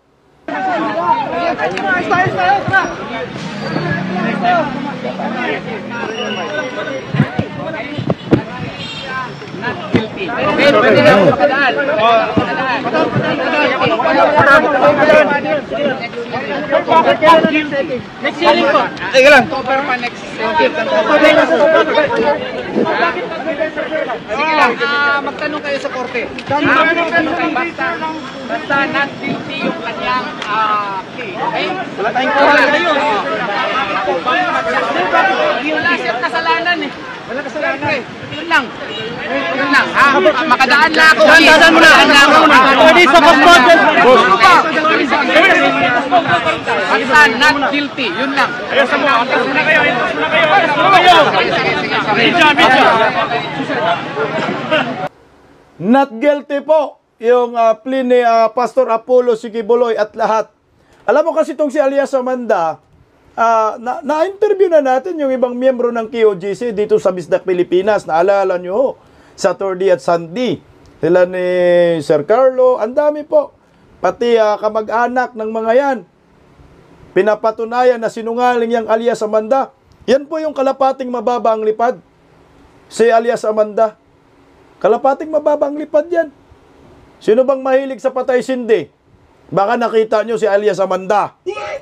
Speaker 9: Next hearing po. Teka lang. Cover pa next. Sige lang, ah, magtanong kayo sa korte. Ah, magtanong kayo basta, basta not guilty yung kanyang ah, plea. Okay? Wala tayong korte kayo. Wala siyang kasalanan eh. Wala kasalanan. Yun lang. Yun lang. Ha? Makadaan lang ako. Makadaan mo na. Makadaan lang ako. Pwede sa custodial. Basta not guilty. Yun lang. Ayos mo. Ayos mo na kayo. Ayos mo na kayo. Ayos mo na kayo. Sige, sige, sige. Medyo, medyo.
Speaker 2: Not guilty po yung uh, plea ni uh, Pastor Apollo C. Quiboloy at lahat. Alam mo kasi itong si Alias Amanda, uh, na, na-interview na natin yung ibang miyembro ng K O G C dito sa Bisdak, Pilipinas. Naalala nyo, Saturday at Sunday. Sila ni Sir Carlo, ang dami po. Pati uh, kamag-anak ng mga yan. Pinapatunayan na sinungaling yung Alias Amanda. Yan po yung kalapating mababa ang lipad. Si Alias Amanda. Kalapating mababa ang lipad yan. Sino bang mahilig sa patay sindi? Baka nakita nyo si Alias Amanda.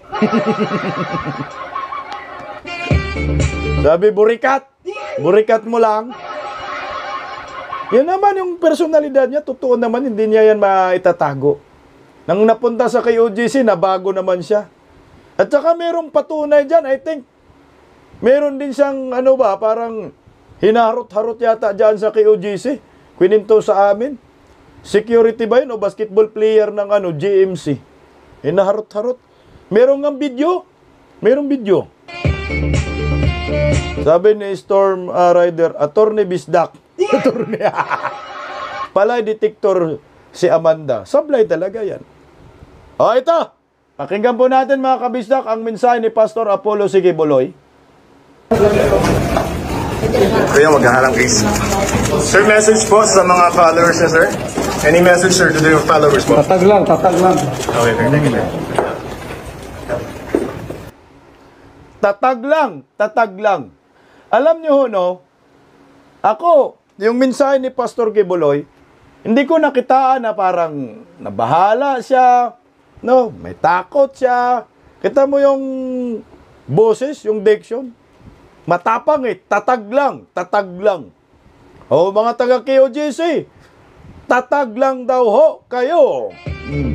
Speaker 2: Sabi, burikat. Burikat mo lang. Yan naman yung personalidad niya. Totoo naman, hindi niya yan maitatago. Nang napunta sa K O G C, nabago naman siya. At saka merong patunay dyan, I think. Meron din siyang, ano ba, parang hinarot-harot yata dyan sa K O G C. Kwininto sa amin. Security ba yun o basketball player ng ano, G M C? Hinaharot-harot. Meron nga video. Merong video. Sabi ni Storm uh, Rider, Attorney Bisdak. Attorney. Palay detector si Amanda. Sablay talaga yan. O ito. Pakinggan po natin mga kabisdak ang mensahe ni Pastor Apollo C. Quiboloy.
Speaker 10: Kaya maghaharang case. Sir, message po sa mga followers niya, sir. Any message, sir, to the followers po?
Speaker 11: Tatag lang, tatag lang.
Speaker 10: Okay, sir. Thank you, sir.
Speaker 2: Tatag lang, tatag lang. Alam niyo no, ako, yung mensahe ni Pastor Quiboloy, hindi ko nakitaan na parang nabahala siya, no, may takot siya. Kita mo yung boses, yung diction. Matapang eh, tatag lang, tatag lang. O mga taga K O G C, tatag lang daw ho kayo. Hmm.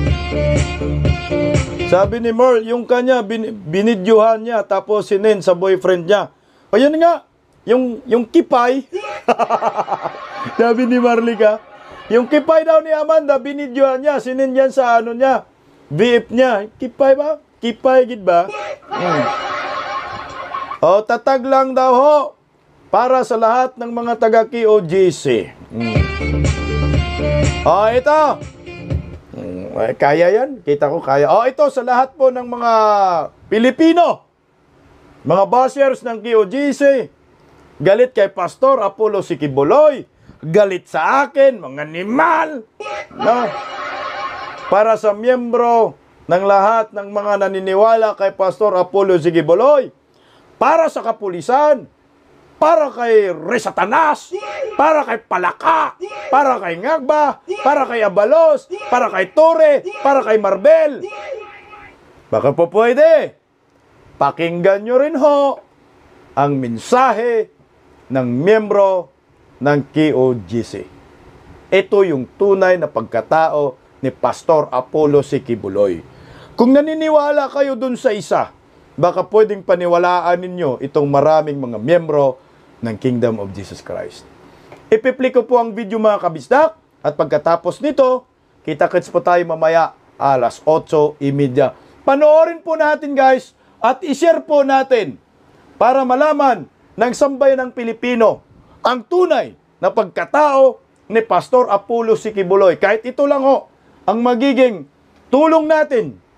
Speaker 2: Sabi ni Merle, yung kanya, bin, binidyohan niya, tapos sinin sa boyfriend niya. O yun nga, yung, yung kipay. Sabi ni Marlica, yung kipay daw ni Amanda, binidyohan niya, sinin yan sa ano niya, V F niya. Kipay ba? Kipay, gid ba? Hmm. O, tatag lang daw ho, para sa lahat ng mga taga K O G C. Hmm. O, ito. Ay, kaya yan. Kita ko kaya. O, ito sa lahat po ng mga Pilipino. Mga bashers ng K O G C. Galit kay Pastor Apollo C. Quiboloy. Galit sa akin, mga animal. No? Para sa miyembro ng lahat ng mga naniniwala kay Pastor Apollo C. Quiboloy. Para sa kapulisan. Para kay Resatanas, para kay Palaka, para kay Ngagba, para kay Abalos, para kay Tore, para kay Marbel. Baka po pwede. Pakinggan nyo rin ho ang mensahe ng miyembro ng K O G C. Ito yung tunay na pagkatao ni Pastor Apollo C. Quiboloy. Kung naniniwala kayo dun sa isa, baka pwedeng paniwalaan ninyo itong maraming mga miyembro ng Kingdom of Jesus Christ. Ipipli ko po ang video mga kabisdak at pagkatapos nito, kita-kits po tayo mamaya alas otso trenta. Panoorin po natin guys at ishare po natin para malaman ng sambayan ng Pilipino ang tunay na pagkatao ni Pastor Apollo C. Quiboloy. Kahit ito lang ho ang magiging tulong natin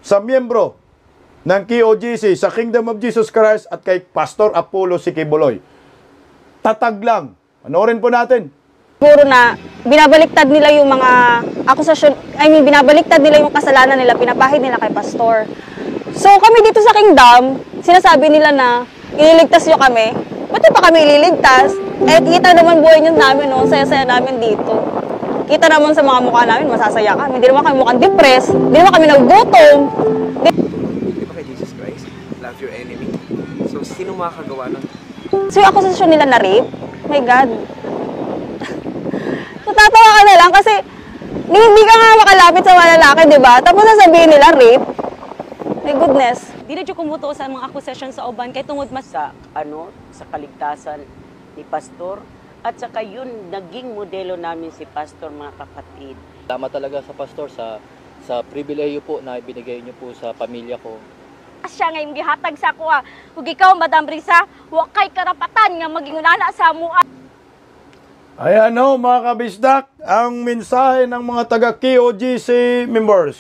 Speaker 2: sa miyembro ng K O G C, sa Kingdom of Jesus Christ at kay Pastor Apollo C. Kibuloy. Tatag lang. Panoorin po natin.
Speaker 11: Siguro na binabaliktad nila yung mga akusasyon, I mean, binabaliktad nila yung kasalanan nila, pinapahid nila kay pastor. So kami dito sa Kingdom, sinasabi nila na ililigtas nyo kami. Ba't pa kami ililigtas? Eh, kita naman buhay nyo namin, no? Saya-saya namin dito. Kita naman sa mga mukha namin, masasaya kami. Hindi naman kami mukhang depressed, hindi naman kami nagugutom.
Speaker 12: Di ba kay Jesus Christ, love your enemy? So, sino makakagawa nun?
Speaker 11: So yung akusasyon nila na rape, my God. Natatawa ka na lang kasi hindi ka nga makalapit sa mga lalaki, di ba? Tapos sasabihin nila rape. My goodness.
Speaker 13: Di na dyan kumuto sa mga akusasyon sa uban kay tungod mas sa, ano, sa kaligtasan ni Pastor at saka yun naging modelo namin si Pastor, mga kapatid.
Speaker 14: Salamat talaga sa Pastor sa sa pribilehiyo po na ibinigay niyo po sa pamilya ko.
Speaker 6: Siya ngayong gihatag sa kuha. Kung ikaw, Madam Risa, wa kay karapatan nga maging unana sa mua.
Speaker 2: Ayan o, mga kabisdak, ang mensahe ng mga taga-K O G C members.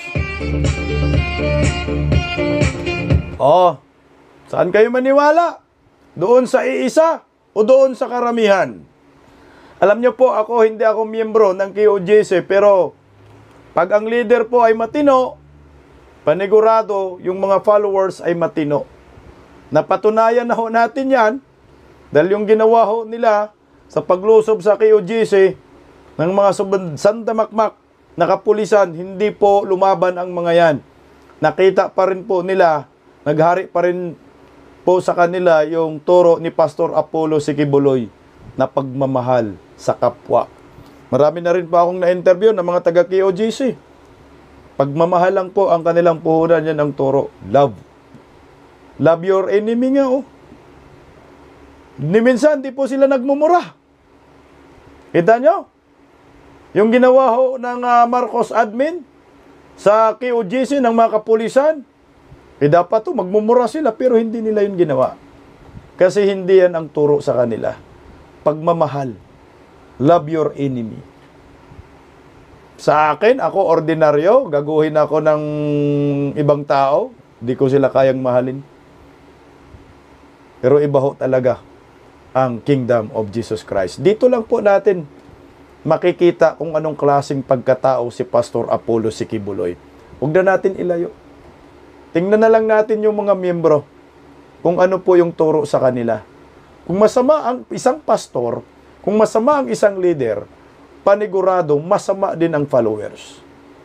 Speaker 2: Oh, saan kayo maniwala? Doon sa iisa o doon sa karamihan? Alam nyo po, ako hindi ako miyembro ng K O G C, pero pag ang leader po ay matino, panigurado yung mga followers ay matino. Napatunayan na ho natin yan dahil yung ginawa ho nila sa paglusob sa K O G C ng mga sandamakmak na kapulisan, hindi po lumaban ang mga yan. Nakita pa rin po nila, naghari pa rin po sa kanila yung turo ni Pastor Apollo C. Kibuloy na pagmamahal sa kapwa. Marami na rin pa akong na-interview ng mga taga-K O G C. Pagmamahal lang po ang kanilang puhunan, yan ang turo. Love. Love your enemy nga, oh. Ni minsan, di po sila nagmumura. Kita nyo? Yung ginawa ho ng uh, Marcos admin sa K O G C ng mga kapulisan, eh dapat to magmumura sila, pero hindi nila yun ginawa. Kasi hindi yan ang turo sa kanila. Pagmamahal. Love your enemy. Sa akin, ako ordinaryo, gaguhin ako ng ibang tao, di ko sila kayang mahalin. Pero iba ho talaga ang Kingdom of Jesus Christ. Dito lang po natin makikita kung anong klaseng pagkatao si Pastor Apollo C. Kibuloy. Huwag na natin ilayo. Tingnan na lang natin yung mga miyembro kung ano po yung turo sa kanila. Kung masama ang isang pastor, kung masama ang isang leader, panigurado, masama din ang followers.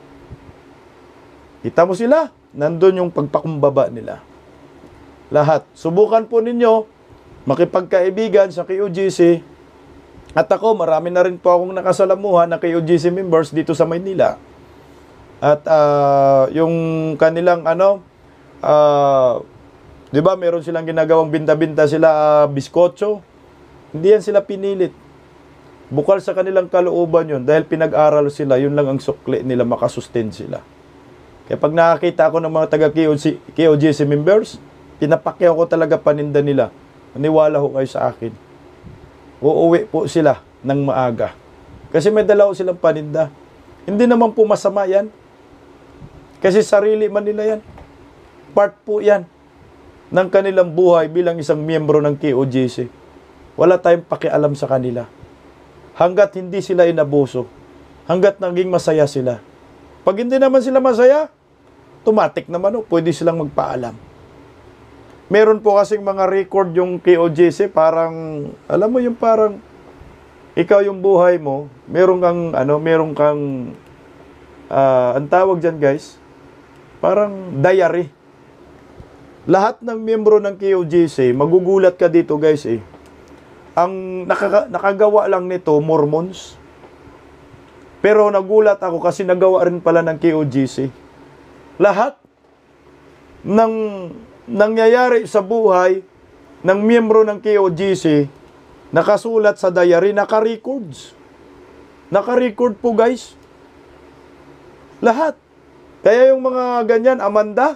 Speaker 2: Kita mo sila? Nandun yung pagpakumbaba nila. Lahat. Subukan po ninyo makipagkaibigan sa K O G C. At ako, marami na rin po akong nakasalamuhan na K O G C members dito sa Maynila. At uh, yung kanilang ano, uh, di ba meron silang ginagawang binta-binta sila uh, biskotso. Hindi yan sila pinilit. Bukal sa kanilang kalooban yun. Dahil pinag-aral sila, yun lang ang sukli nila, makasustain sila. Kaya pag nakakita ako ng mga taga-K O G C members, pinapakyaw ko talaga paninda nila. Maniwala ho kayo sa akin. Uuwi po sila ng maaga. Kasi may dalaw silang paninda. Hindi naman po masama yan. Kasi sarili man nila yan. Part po yan ng kanilang buhay bilang isang miyembro ng K O G C. Wala tayong pakialam sa kanila. Hanggat hindi sila inabuso. Hanggat naging masaya sila. Pag hindi naman sila masaya, automatic naman o, pwede silang magpaalam. Meron po kasing mga record yung K O G C, parang, alam mo yung parang, ikaw yung buhay mo, meron kang, ano, meron kang, uh, ang tawag dyan guys, parang diary. Lahat ng miyembro ng K O G C, magugulat ka dito guys eh. Ang nakaka, nakagawa lang nito, Mormons. Pero nagulat ako kasi nagawa rin pala ng K O G C. Lahat ng nangyayari sa buhay ng miyembro ng K O G C, nakasulat sa diary, naka-records. Naka-record po guys. Lahat. Kaya yung mga ganyan, Amanda,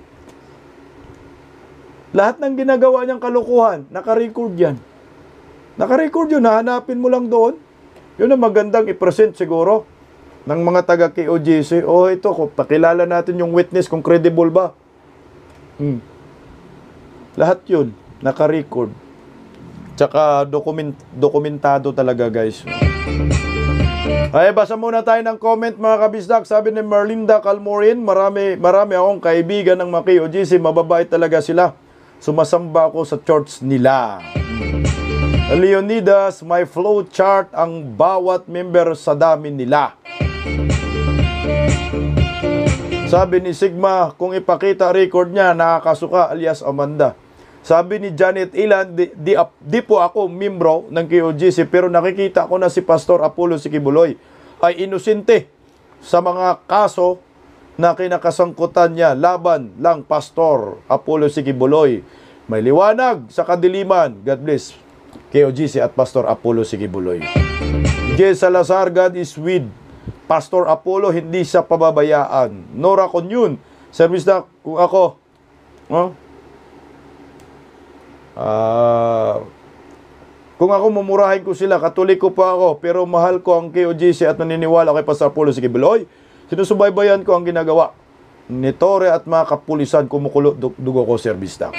Speaker 2: lahat ng ginagawa niyang kalukuhan, naka-record yan. Naka-record yun, hahanapin mo lang doon. Yun ang magandang i-present siguro ng mga taga-K O G C. Oh, ito, pakilala natin yung witness kung credible ba. Hmm. Lahat yun, naka-record. Tsaka dokument, dokumentado talaga, guys. Ay, basa muna tayo ng comment, mga kabisdak. Sabi ni Merlinda Calmorin, marami, marami akong kaibigan ng mga K O G C. Mababait talaga sila. Sumasamba ako sa church nila. Leonidas, may flow chart ang bawat member sa dami nila. Sabi ni Sigma, kung ipakita record niya, nakakasuka alias Amanda. Sabi ni Janet Ilan, di, di, di po ako membro ng K O G C, pero nakikita ko na si Pastor Apollo Sikibuloy ay inosente sa mga kaso na kinakasangkutan niya laban lang Pastor Apollo Sikibuloy. May liwanag sa kadiliman. God bless K O G C at Pastor Apollo Sikibuloy. J. Salazar, God is with Pastor Apollo, hindi sa pababayaan. Nora Conyun, service na kung ako. Oh? Uh, kung ako mumurahin ko sila, katoliko pa ako, pero mahal ko ang K O G C at naniniwala kay Pastor Apollo Sikibuloy. Sinusubaybayan ko ang ginagawa ni Tore at mga kapulisan, kumukulo dugo ko, service na.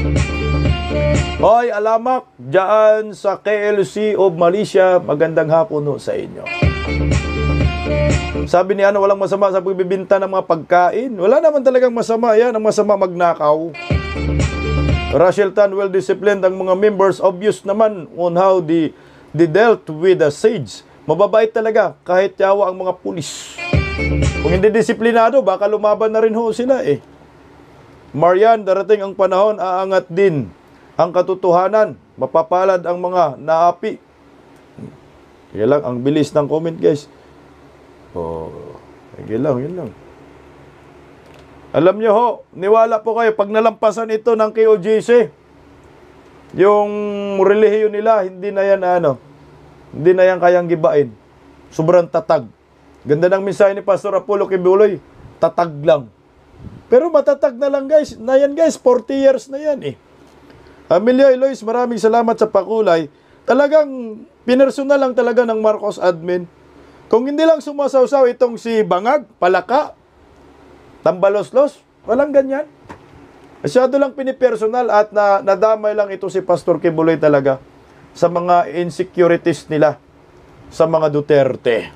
Speaker 2: Hoy, alamak dyan sa K L C of Malaysia, magandang hapon no sa inyo. Sabi ni ano, walang masama sa pagbibinta ng mga pagkain. Wala naman talagang masama yan. Ang masama magnakaw. Rachel Tan, well-disciplined ang mga members. Obvious naman on how they, they dealt with the siege. Mababait talaga kahit yawa ang mga pulis. Kung hindi disiplinado, baka lumaban na rin ho sila eh. Marian, darating ang panahon, aangat din ang katotohanan. Mapapalad ang mga naapi. Kaya lang, ang bilis ng comment, guys. Oh, yun lang, yun lang. Alam nyo ho, niwala po kayo, pag nalampasan ito ng K O G C, yung relihiyon nila, hindi na yan ano, hindi na yan kayang gibain. Sobrang tatag. Ganda ng mensahe ni Pastor Apollo Kibuloy, tatag lang. Pero matatag na lang guys, na yan guys, forty years na yan eh. Amelia Eloise, maraming salamat sa pakulay. Talagang pinersonal lang talaga ng Marcos admin. Kung hindi lang sumasawsaw itong si Bangag, Palaka, Tambaloslos, walang ganyan. Masyado lang pinipersonal at na, nadamay lang ito si Pastor Kibuloy talaga sa mga insecurities nila sa mga Duterte.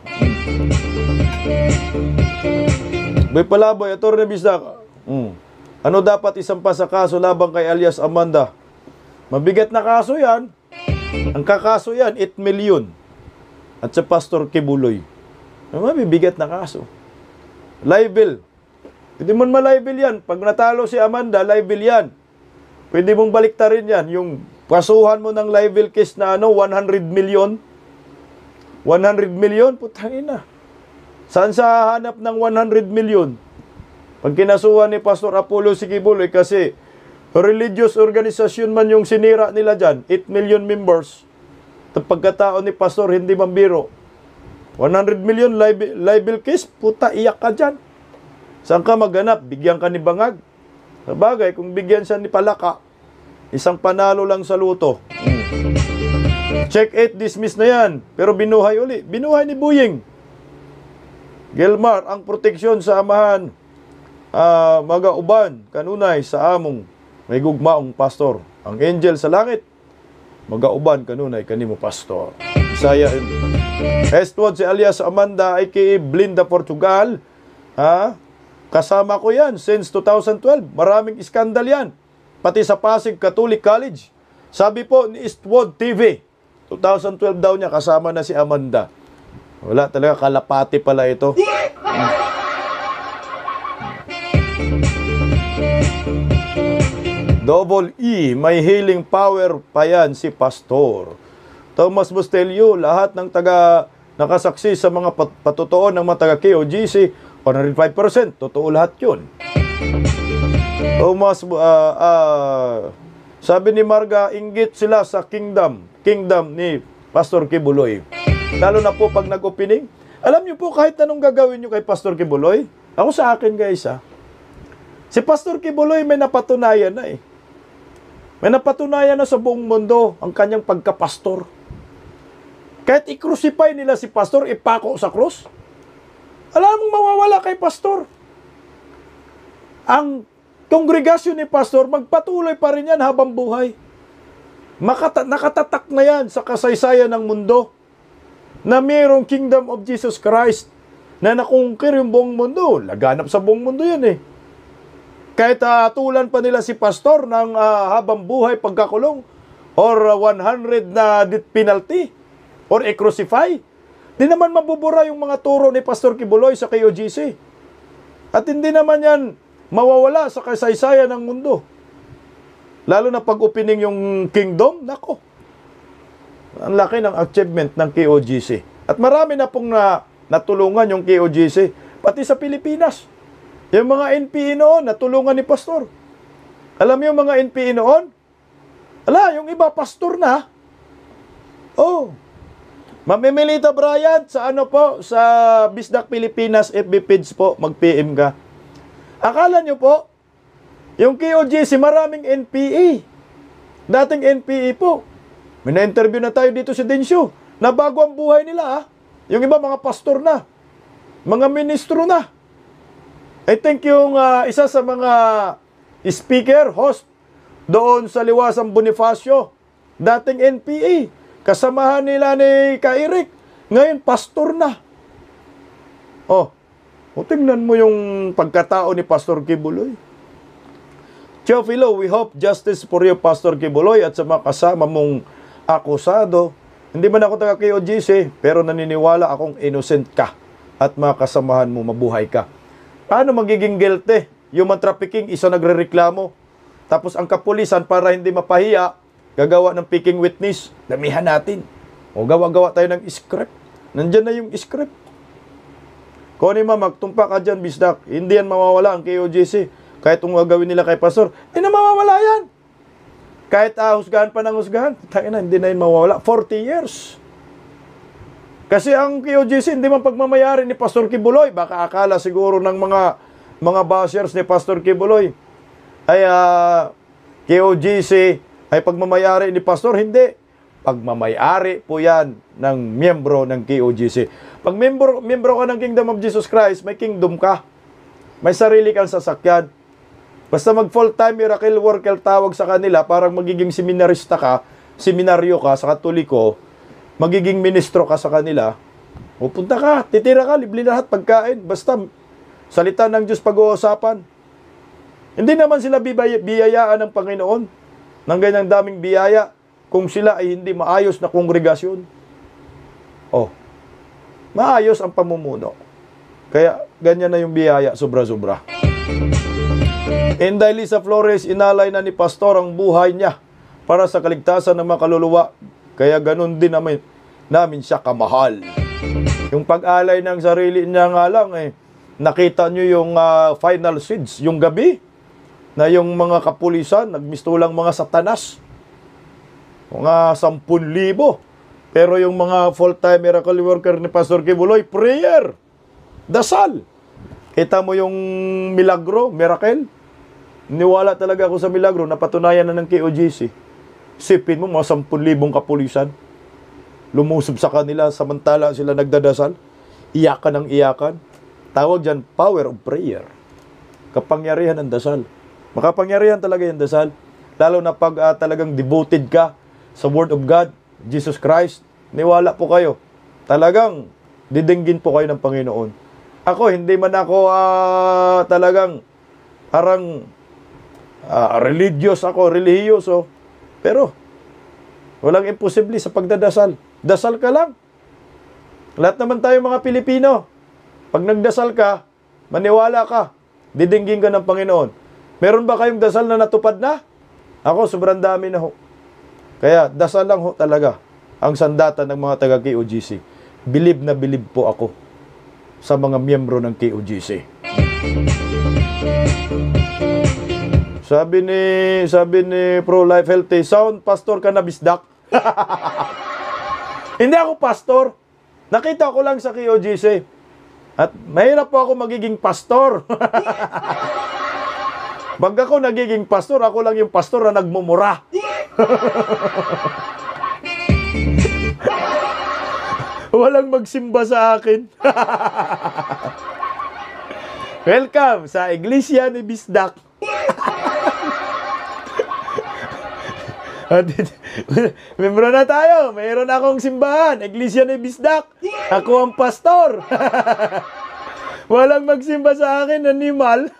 Speaker 2: Boy Palaboy, Atty. Bisdak, hmm. ano dapat isampa sa kaso labang kay alias Amanda? Mabigat na kaso yan. Ang kakaso yan, eight million. At sa Pastor Kibuloy. Mabibigat na kaso. Libel. Pwede mo ma-libel yan. Pag natalo si Amanda, libel yan. Pwede mong baliktarin yan. Yung kasuhan mo ng libel case na ano, one hundred million. one hundred million? Putangin na. Saan sa hanap ng one hundred million? Pag kinasuhan ni Pastor Apollo Sikibuloy kasi religious organisasyon man yung sinira nila dyan, eight million members. Pagkatao ni Pastor, hindi mambiro. one hundred million libel, libel case, puta, iyak ka dyan. Saan ka maghanap? Bigyan ka ni Bangag. Sabagay, kung bigyan siya ni Palaka, isang panalo lang sa luto. Hmm. Check eight, dismiss na yan. Pero binuhay uli. Binuhay ni Buying. Gelmar, ang proteksyon sa amahan, uh, magauban, kanunay sa among may gugmaong pastor. Ang angel sa langit, magauban kanunay kanimo pastor. Isaya Estwad si alias Amanda aka Blinda Portugal. Ha? Kasama ko yan since two thousand twelve. Maraming iskandal yan. Pati sa Pasig Catholic College. Sabi po ni Eastwood T V, two thousand twelve daw niya kasama na si Amanda. Wala talaga, kalapati pala ito. Double E, may healing power pa yan si Pastor. Thomas Bustelio, lahat ng taga nakasaksi sa mga pat patutuon ng mga taga K O G C, one hundred five percent, totoo lahat yun. Thomas, uh, uh, sabi ni Marga, inggit sila sa kingdom, kingdom ni Pastor Kibuloy. Lalo na po pag nag-opening. Alam niyo po, kahit anong gagawin niyo kay Pastor Kibuloy, ako sa akin guys ha, si Pastor Kibuloy may napatunayan na eh. May napatunayan na sa buong mundo ang kanyang pagkapastor. Kahit i-crucify nila si Pastor, ipako sa krus, Alam mong mawawala kay pastor. Ang kongregasyon ni pastor, magpatuloy pa rin yan habang buhay. Makata- nakatatak na yan sa kasaysayan ng mundo na mayroong Kingdom of Jesus Christ na nakungkir yung buong mundo. Laganap sa buong mundo yan eh. Kahit uh, tulan pa nila si pastor ng uh, habang buhay pagkakulong or uh, one hundred na death penalty or i-crucify, di naman mabubura yung mga turo ni Pastor Kibuloy sa K O G C. At hindi naman yan mawawala sa kasaysayan ng mundo. Lalo na pag opening yung kingdom, nako. Ang laki ng achievement ng K O G C. At marami na pong na, natulungan yung K O G C, pati sa Pilipinas. Yung mga N P E noon, natulungan ni pastor. Alam mo yung mga N P E noon? Ala, yung iba pastor na. Oh. Ma'am Emelita Bryant, sa ano po, sa Bisdak Pilipinas F B page po, mag-P M ka. Akala nyo po, yung K O G C, maraming N P E. Dating N P E po. May na-interview na tayo dito sa Densyo, na bago ang buhay nila, ha? Yung iba, mga pastor na. Mga ministro na. I think yung uh, isa sa mga speaker, host, doon sa Liwasang Bonifacio, dating N P E. Kasamahan nila ni Ka-Eric. Ngayon, pastor na. Oh, o tingnan mo yung pagkatao ni Pastor Kibuloy. Teofilo, we hope justice for you, Pastor Kibuloy, at sa mga kasama mong akusado. Hindi man ako taga K O G C, pero naniniwala akong innocent ka at mga kasamahan mo mabuhay ka. Paano magiging guilty? Human trafficking, isa nagrereklamo. Tapos ang kapulisan, para hindi mapahiya, gagawa ng picking witness, damihan natin. O gawa-gawa tayo ng script. Nandyan na yung script. Kung ano yung magtumpa ka dyan, Bisdak, hindi yan mawawala ang K O G C. Kahit kung gagawin nila kay pastor, eh na mawawala yan. Kahit uh, husgahan pa ng husgahan, tayo na, hindi na yun mawawala. forty years. Kasi ang K O G C, hindi man pagmamayari ni Pastor Kibuloy. Baka akala siguro ng mga mga bashers ni Pastor Kibuloy ay uh, K O G C ay pagmamayari ni Pastor. Hindi. Pagmamayari po yan ng miyembro ng K O G C. Pag miyembro, miyembro ka ng Kingdom of Jesus Christ, may kingdom ka. May sarili kang sasakyan. Basta mag full-time miracle worker tawag sa kanila, parang magiging seminarista ka, seminaryo ka sa Katoliko, magiging ministro ka sa kanila, pupunta ka, titira ka, libre lahat, pagkain, basta salita ng Diyos pag-uusapan. Hindi naman sila biyayaan ng Panginoon ng ganyang daming biyaya kung sila ay hindi maayos na kongregasyon. Oh, maayos ang pamumuno. Kaya ganyan na yung biyaya, sobra-sobra. Inday Lisa Flores, inalay na ni Pastor ang buhay niya para sa kaligtasan ng mga kaluluwa. Kaya ganun din namin, namin siya kamahal. Yung pag-alay ng sarili niya nga lang, eh, nakita nyo yung uh, final seeds, yung gabi, na yung mga kapulisan, nagmistulang mga satanas. Mga sampun libo. Pero yung mga full-time miracle worker ni Pastor Kibuloy, prayer, dasal. Kita mo yung milagro, miracle. Niwala talaga ako sa milagro, napatunayan na ng K O G C. Sipin mo, mga sampun libong kapulisan. Lumusob sa kanila, samantala sila nagdadasal. Iyakan ng iyakan. Tawag dyan, power of prayer. Kapangyarihan ng dasal. Makapangyarihan talaga yung dasal. Lalo na pag uh, talagang devoted ka sa Word of God, Jesus Christ, niwala po kayo. Talagang didinggin po kayo ng Panginoon. Ako, hindi man ako uh, talagang parang uh, religious ako, religyoso. Pero, walang imposible sa pagdadasal. Dasal ka lang. Lahat naman tayo mga Pilipino. Pag nagdasal ka, maniwala ka, didinggin ka ng Panginoon. Meron ba kayong dasal na natupad na? Ako, sobrang dami na ho. Kaya, dasal lang ho talaga ang sandata ng mga taga-K O G C. Believe na believe po ako sa mga miyembro ng K O G C. Sabi ni, sabi ni Pro-Life Healthy, sound pastor ka na, Bisdak. Hindi ako pastor. Nakita ko lang sa K O G C. At mahirap po ako magiging pastor. Pag ako nagiging pastor, ako lang yung pastor na nagmumura. Walang magsimba sa akin. Welcome sa Iglesia ni Bisdak. Membro na tayo. Mayroon akong simbahan. Iglesia ni Bisdak. Ako ang pastor. Walang magsimba sa akin, animal.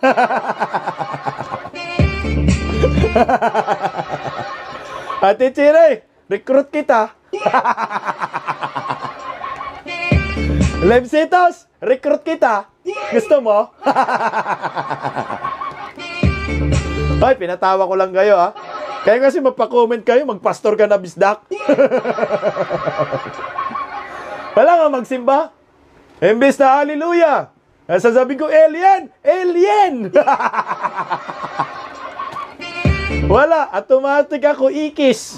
Speaker 2: Ate Chire, recruit kita. Lebsitos, recruit kita. Gusto mo? Ay, pinatawa ko lang kayo, ha? Kaya kasi magpa-comment kayo, magpastor ka na Bisdak. Wala nga magsimba. Imbes na hallelujah, sasabihin ko, alien! Alien! Wala, automatic ako ikis.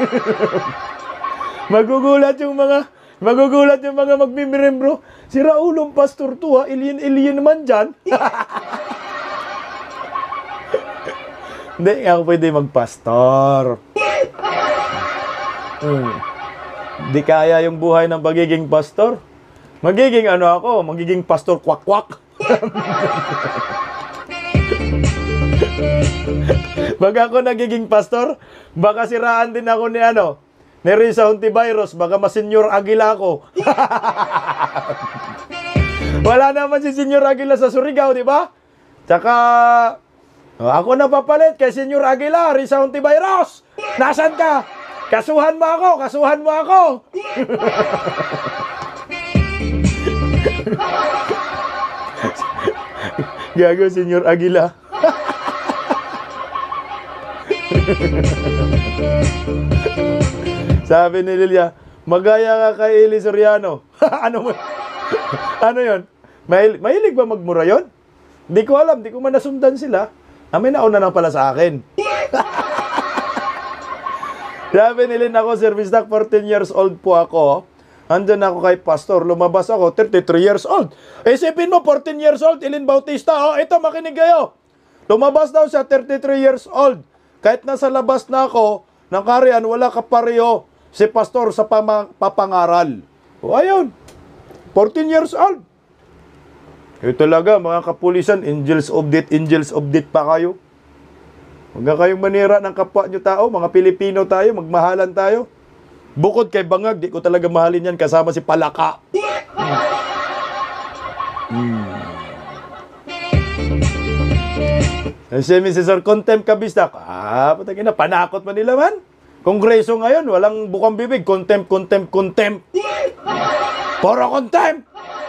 Speaker 2: Magugulat yung mga magugulat yung mga magmimrembro. Si Raulong pastor to, ha? Alien, alien naman dyan. Hindi, ako pwede magpastor. Hmm. Di kaya yung buhay ng pagiging pastor. Magiging ano ako, magiging pastor kwak-kwak. Baga ako nagiging pastor, baka siraan din ako ni ano, ni Risa Hontivirus, baka ma-Senyor Aguila ako. Wala naman si Senyor Aguila sa Surigao, di ba? Tsaka, ako na papalit kay Senyor Aguila, Risa Hontivirus. Nasaan ka? Kasuhan mo ako, kasuhan mo ako. Gago, Senyor Aguila. Sabi ni Lilia, magaya ka kay Eli Soriano. Ano mo? Ano yun? Mahil mahilig ba magmura yun? Di ko alam, di ko man nasundan sila. Amin, nauna na pala sa akin. Sabi ni Lynn, ako, Sir Bisdak, fourteen years old po ako. Andun ako kay pastor, lumabas ako, thirty-three years old. Isipin mo, fourteen years old, Ilin Bautista. Oh, ito, makinig kayo. Lumabas daw siya, thirty-three years old. Kahit nasa labas na ako, ng karian, wala kapareho si pastor sa papangaral. O, ayun. fourteen years old. Ito talaga, mga kapulisan, angels of death, angels of death pa kayo. Huwag na kayong manira ng kapwa nyo tao, mga Pilipino tayo, magmahalan tayo. Bukod kay Bangag, di ko talaga mahalin yan, kasama si Palaka. Hmm. Si Missus Sir, contempt ka, Bisdak. Ah, patagin na, panakot man nila man. Kongreso ngayon, walang bukang bibig, contempt, contempt, contempt. Puro contempt.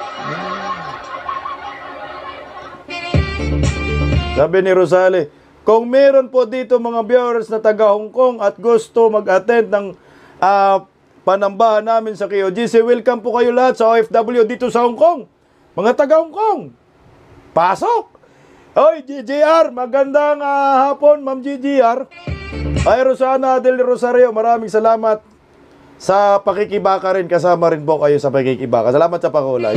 Speaker 2: Sabi ni Rosale, kung meron po dito mga viewers na taga Hong Kong at gusto mag-attend ng uh, panambahan namin sa K O G C, welcome po kayo lahat sa O F W dito sa Hong Kong. Mga taga Hong Kong, pasok! Oy, G G R, magandang uh, hapon, Ma'am G G R. Ay, Rosana del Rosario, maraming salamat sa pakikibaka rin. Kasama rin po kayo sa pakikibaka. Salamat sa pakulay.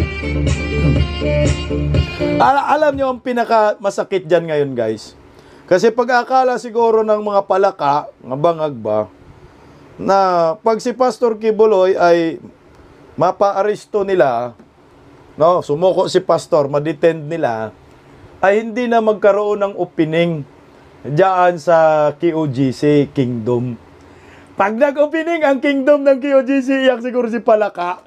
Speaker 2: Al alam nyo ang pinaka masakit dyan ngayon, guys. Kasi pag-akala siguro ng mga palaka, mga bangag ba, na pag si Pastor Kibuloy ay mapa-aristo nila, no, sumuko si Pastor, madetend nila, ay hindi na magkaroon ng opening diyan sa K O G C Kingdom. Pag nag-opening ang Kingdom ng K O G C, iyak siguro si Palaka.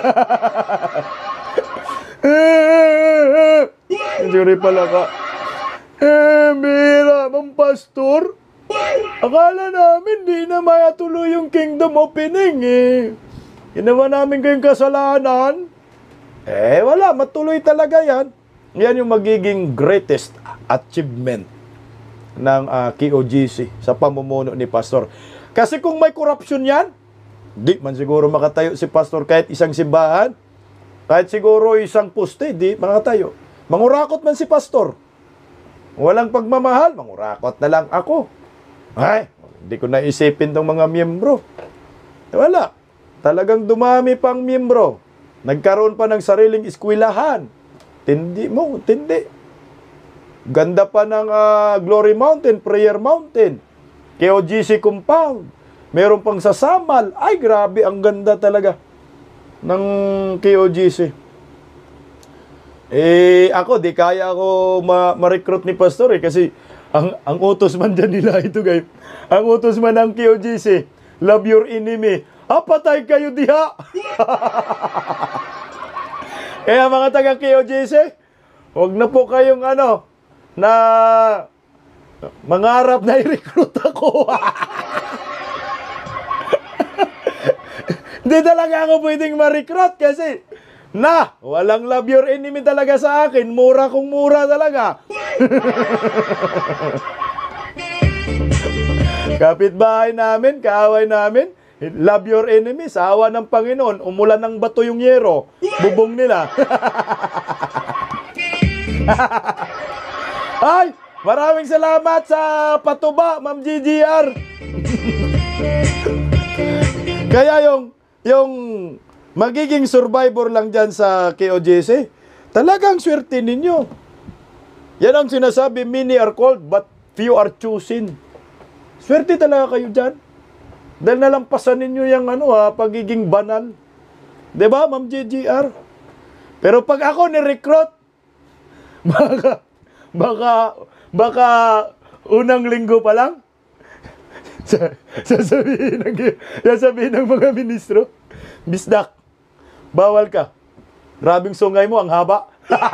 Speaker 2: Siguro si Palaka. Eh, mira, Mang Pastor. Akala namin di na mayatuloy yung Kingdom opening eh. Ginawa namin kayong kasalanan. Eh, wala. Matuloy talaga yan. Yan yung magiging greatest achievement ng uh, K O G C sa pamumuno ni Pastor. Kasi kung may corruption yan, di man siguro makatayo si Pastor kahit isang simbahan, kahit siguro isang poste, di makatayo. Mangurakot man si Pastor. Walang pagmamahal, mangurakot na lang ako. Ay, hindi ko naisipin tong mga miyembro. Wala. Talagang dumami pang miyembro. Nagkaroon pa ng sariling eskwelahan. Tindi mo, tindi. Ganda pa ng uh, Glory Mountain, Prayer Mountain, K O G C Compound. Meron pang sasamal. Ay, grabe, ang ganda talaga ng K O G C. Eh, ako, di kaya ako ma- ma-recruit ni Pastor eh, kasi ang, ang utos man dyan nila ito, guys. Ang utos man ng K O G C, love your enemy. Ah, patay kayo diha! Kaya mga taga K O G C, huwag na po kayong ano, na mangarap na i-recruit ako. Hindi talaga ako pwedeng ma-recruit kasi na, walang love your enemy talaga sa akin. Mura kong mura talaga. Kapitbahay namin, kaaway namin, love your enemy, sa awa ng Panginoon, umulan ng bato yung yero, bubong nila. Ay, maraming salamat sa patuba, Ma'am G G R. Kaya yung, yung magiging survivor lang dyan sa K O G C, talagang swerte ninyo. Yan ang sinasabi, many are called, but few are chosen. Swerte talaga kayo dyan. Dahil nalampasan ninyo yung ano, ha, pagiging banal. Diba, Ma'am G G R? Pero pag ako ni-recruit, baka, baka, baka unang linggo pa lang, sasabihin ng, sasabihin ng mga ministro, Bisdak, bawal ka. Grabing sungay mo, ang haba.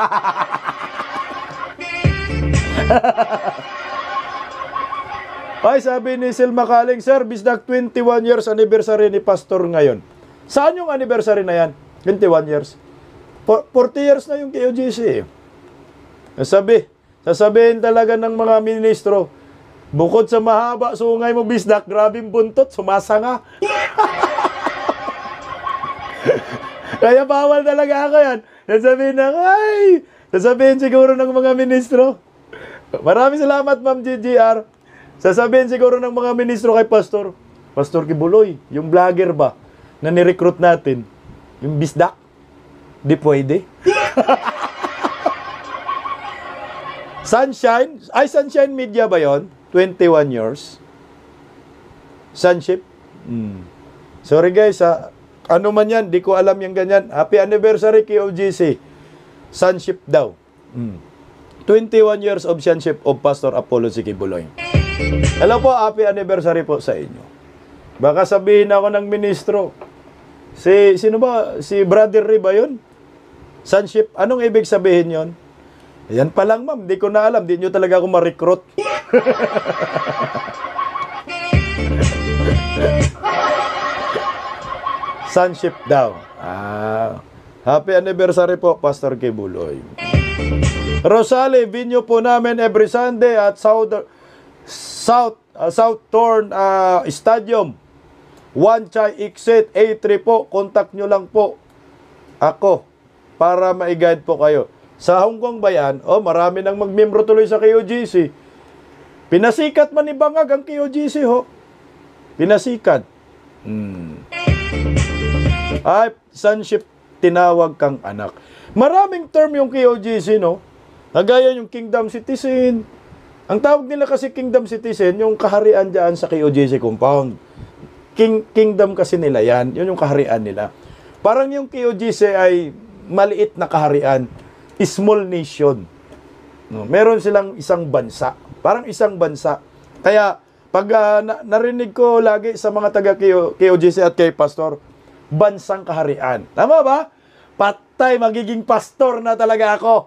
Speaker 2: Ay, sabi ni Sil Makaling, Sir, Bisdak, twenty-one years anniversary ni Pastor ngayon. Saan yung anniversary na yan? twenty-one years. forty years na yung K O G C. Sabi, sasabihin talaga ng mga ministro, bukod sa mahaba sungay mo, Bisdak, grabing buntot, sumasanga. Kaya bawal talaga ako yan. Sasabihin ng, ay, sasabihin siguro ng mga ministro. Maraming salamat, Ma'am G G R. Sasabihin siguro ng mga ministro kay Pastor, Pastor Kibuloy, yung vlogger ba, na ni-recruit natin, yung Bisdak, di pwede. Sunshine, ay Sunshine Media ba yon? twenty-one years. Sunship. Hmm. Sorry guys, ha. Ano man yan, di ko alam yung ganyan. Happy anniversary K O G C. Sonship daw. Hmm. twenty-one years of sonship of Pastor Apollo C. Kibuloy. Hello po, happy anniversary po sa inyo. Baka sabihin ako ng ministro, si, sino ba? Si Brother Ray ba yun? Sonship, anong ibig sabihin yon? Yan pa lang, ma'am. Di ko na alam. Di nyo talaga ako ma-recruit. Sonship daw. Ah, happy anniversary po, Pastor Kibuloy. Rosale, vinyo po namin every Sunday at South South uh, South Torn uh, Stadium. One Chai Exit A three po. Contact nyo lang po ako para ma-guide po kayo. Sa Hong Kong ba yan? Oh, marami nang magmembro tuloy sa K O G C. Pinasikat man ni Bangag ang K O G C, ho. Pinasikat. Hmm. Ay, sonship, tinawag kang anak. Maraming term yung K O G C, no? Nagaya yung kingdom citizen. Ang tawag nila kasi kingdom citizen, yung kaharian dyan sa K O G C compound. King, kingdom kasi nila yan. Yun yung kaharian nila. Parang yung K O G C ay maliit na kaharian. Small nation. No, meron silang isang bansa. Parang isang bansa. Kaya, pag uh, na, narinig ko lagi sa mga taga K O G C at kay Pastor, bansang kaharian. Tama ba? Patay, magiging pastor na talaga ako.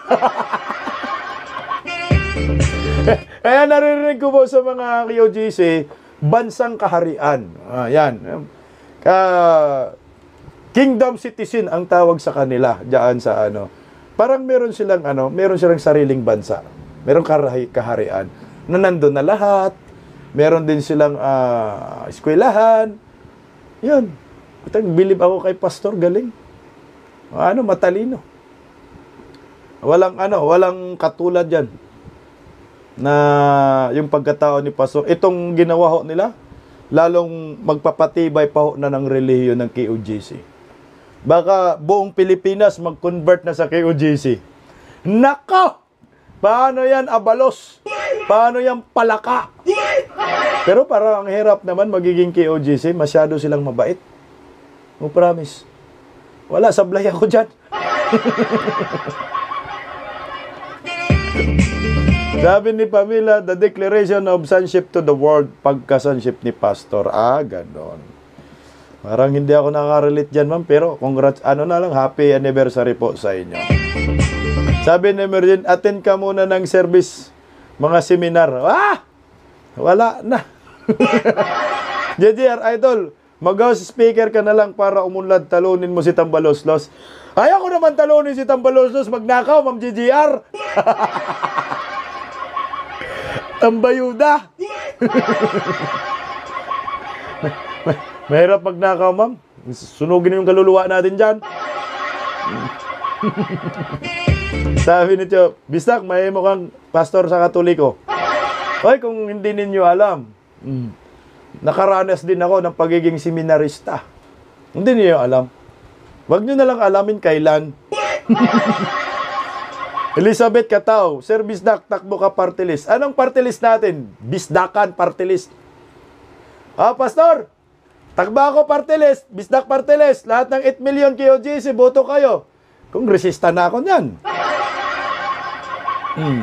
Speaker 2: Kaya narinig ko po sa mga K O G C, bansang kaharian. Ah, yan. Ka kingdom citizen ang tawag sa kanila diyan sa ano. Parang meron silang ano, meron silang sariling bansa. Meron kaharian na nandoon na lahat. Meron din silang uh, eskwelahan. Yun. Bilib ako kay Pastor, galing. Ano, matalino. Walang ano, walang katulad yan na yung pagkatao ni Pastor. Itong ginawa ho nila, lalong magpapatibay pa ho na ng relihiyon ng K O G C. Baka buong Pilipinas mag-convert na sa K O G C. Nako! Paano yan abalos? Paano yan palaka? Pero parang ang hirap naman magiging K O G C. Masyado silang mabait. No promise. Wala, sablay ako dyan. Sabi ni Pamela, the declaration of sonship to the world, pagka-sonship ni Pastor. Ah, ganon. Parang hindi ako nakarelate dyan, ma'am. Pero congrats, ano na lang, happy anniversary po sa inyo. Sabi ni Merlin, attend ka muna ng service, mga seminar. Ah! Wala na. J J R Idol, mag-house speaker ka na lang para umunlad, talunin mo si Tambaloslos. Ayaw ko naman talunin si Tambaloslos, magnakaw, ma'am J J R. Tambayuda. Mahirap magnakaw, ma'am. Sunugin yung kaluluwa natin dyan. Sabi nito, Bistak, may mukhang pastor sa Katoliko. Hoy, kung hindi ninyo alam, mm, nakaranas din ako ng pagiging seminarista. Hindi niyo alam. Wag nyo na lang alamin kailan. Elizabeth Katao, Sir Bisdak, takbo ka party list. Anong party list natin? Bisdakan party list. Ah, Pastor, takbo ako party list. Bisdak party list. Lahat ng eight million K O G C, boto kayo. Kung resista na ako niyan. Hmm.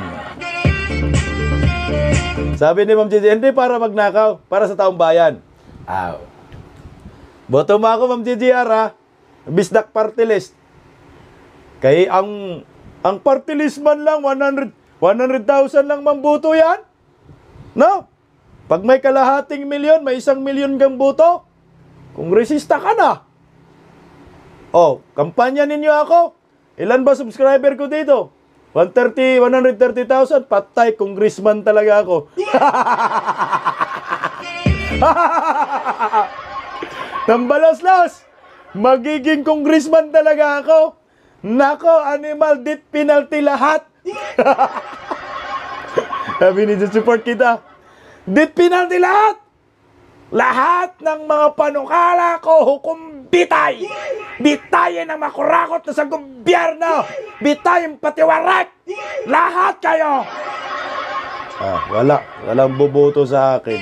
Speaker 2: Sabi ni Ma'am Gigi, hindi para magnakaw, para sa taong bayan. Aw. Boto mo ako, Ma'am Gigi, ha? Bisdak party list. Kaya ang ang party list man lang, one hundred thousand lang mamboto yan? No? Pag may kalahating milyon, may isang milyon kang boto, kung resista ka na. Oh, kampanya ninyo ako. Ilan ba subscriber ko dito? one thirty, one hundred thirty thousand, patay, congressman talaga ako. Nambalos-los, magiging congressman talaga ako. Nako, animal death penalty lahat. Sabi ni support kita. Death penalty lahat. Lahat ng mga panukala ko, hukom bitay. Bitayin ang makurakot na sa gobyerno. Bitayin patiwarak. Lahat kayo. Ah, wala. Walang boboto sa akin.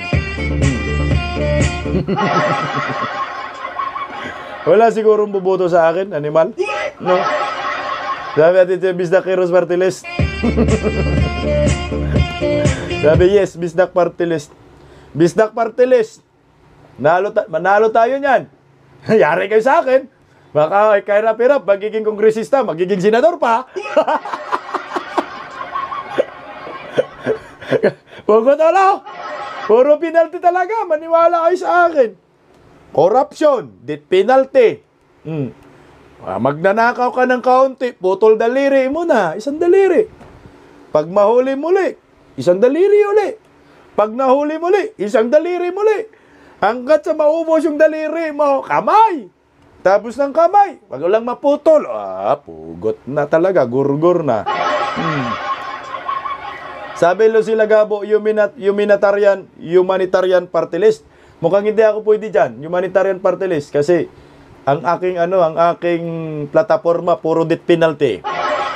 Speaker 2: Wala sigurong boboto sa akin, animal. No? Sabi natin siya, Bisdak Heroes Party List. Sabi, yes, Bisdak Party List. Bisdak Party List. Nalo ta manalo tayo niyan. Yari kayo sa akin. Baka kay Rapirap, magiging kongresista, magiging senador pa. Huwag mo talo. Puro penalty talaga. Maniwala kayo sa akin. Corruption, death penalty. Hmm. Magnanakaw ka ng kaunti, putol daliri mo na, isang daliri. Pag mahuli muli, isang daliri uli. Pag nahuli muli, isang daliri muli. Hanggat sa maubos yung daliri mo, kamay. Tapos ng kamay, pag walang maputol, ah, pugot na talaga, gurgur na. Hmm. Sabi Lucila Gabo, humanit humanitarian, humanitarian party list. Mukhang hindi ako pwede dyan, humanitarian party list, kasi ang aking ano, ang aking plataforma puro death penalty.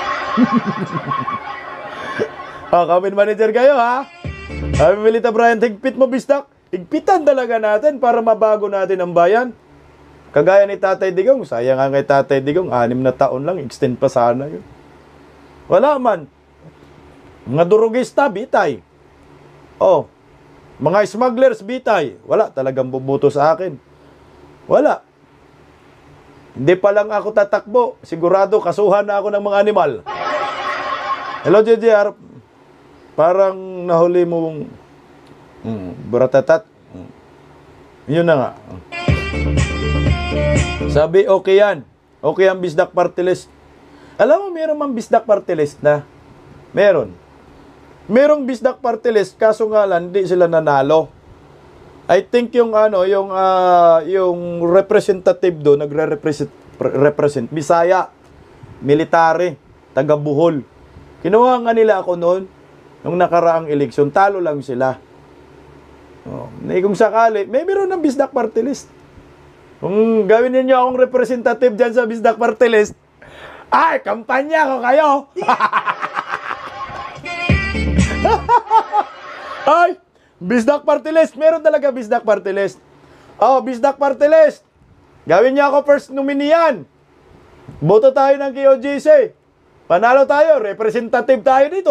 Speaker 2: Ah, comment manager kayo, ha? Sabi Milita Brian, higpit mo, Bisdak. Higpitan talaga natin para mabago natin ang bayan. Kagaya ni Tatay Digong, sayang nga kay Tatay Digong, anim na taon lang, extend pa sana yun. Wala man. Mga durugista, bitay. Oh, mga smugglers, bitay. Wala, talagang bubuto sa akin. Wala. Hindi pa lang ako tatakbo. Sigurado, kasuhan na ako ng mga animal. Hello, J J R. Parang nahuli mong mm, buratatat. Mm. Yun na nga. Sabi, okay yan. Okay ang Bisdak Party List. Alam mo, meron mang Bisdak Party List na? Meron. Merong Bisdak Party List, kaso nga lang, hindi sila nanalo. I think yung ano, yung uh, yung representative do nagre-represent represent Bisaya, military, taga Bohol. Kinuha nga nila ako noon nung nakaraang eleksyon, talo lang sila. Oh, na kung sakali, may meron ng Bisdak Party List. Kung gawin niyo akong representative diyan sa Bisdak Party List, ay, kampanya ko kayo. Ay, Bisdak Party List. Meron talaga Bisdak Party List. Oh, Bisdak Party List. Gawin niyo ako first nominee yan. Boto tayo ng K O J C. Panalo tayo, representative tayo dito.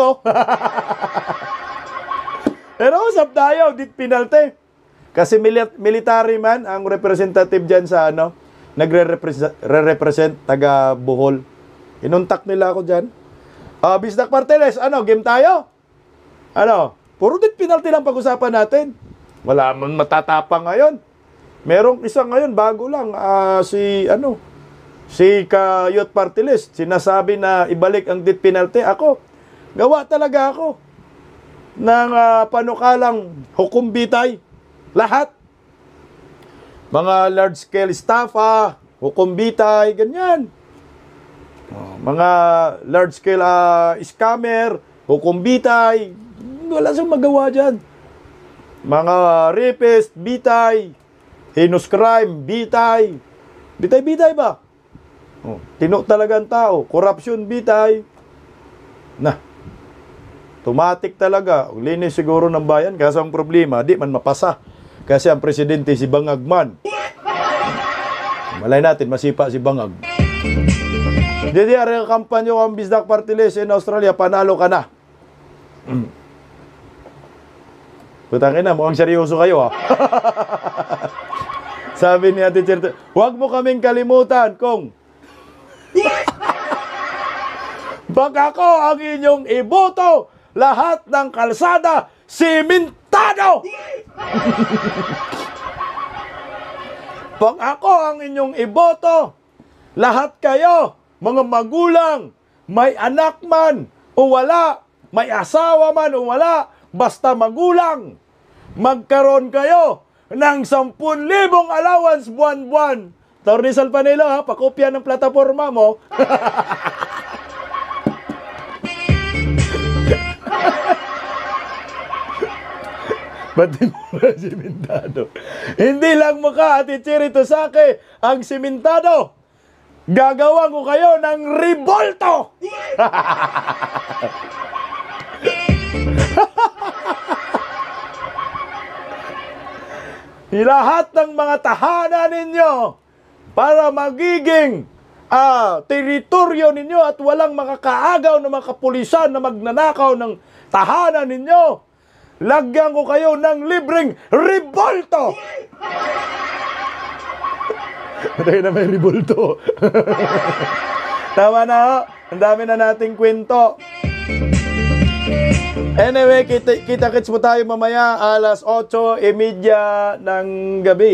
Speaker 2: Pero usap tayo, dit penalty. Kasi mili- military man ang representative dyan sa ano, nagre-represent, re-represent taga Bohol. Inuntak nila ako dyan. Uh, Bisdak Parteles, ano, game tayo? Ano, puro dit penalty lang pag-usapan natin. Wala man matatapang ngayon. Merong isa ngayon, bago lang, uh, si, ano, si Ka-Youth Party List, sinasabi na ibalik ang dit penalty. Ako, gawa talaga ako ng uh, panukalang hukom bitay. Lahat. Mga large-scale staffa, hukom bitay, ganyan. Oh, mga large-scale uh, scammer, hukom bitay. Wala siyang magawa dyan. Mga rapist, bitay. Heinous crime, bitay. Bitay-bitay ba? Oh, tino talaga ang tao. Corruption, bitay. Na. Tumatik talaga. Linis siguro ng bayan. Kaso ang problema, di man mapasa. Kasi ang presidente si Bangag man. Malay natin, masipa si Bangag. Didi, ari ang kampanya ko ang Bisdak Party List in Australia, panalo ka na. Mm. Putangin na, mukhang seryoso kayo ha. Sabi ni Ate Cherto, huwag mo kaming kalimutan kung baka ko ang inyong iboto, lahat ng kalsada, simentado! Pag ako ang inyong iboto, lahat kayo, mga magulang, may anak man o wala, may asawa man o wala, basta magulang, magkaroon kayo ng sampun libong allowance buwan-buwan. Torny Salpanelo ha, pakopya ng plataforma mo. Ba't di mo na simentado? Hindi lang mukha at Cherito Sake ang simentado. Gagawan ko kayo ng revolto! Lahat ng mga tahanan ninyo para magiging ah, teritoryo ninyo at walang makakaagaw ng mga kapulisan na magnanakaw ng tahanan ninyo. Lagyan ko kayo ng libreng revolto. Patay na may revolto. Tama na ho. Ang dami na nating kwento. Anyway, kita, kita kits mo tayo mamaya alas otso e media ng gabi.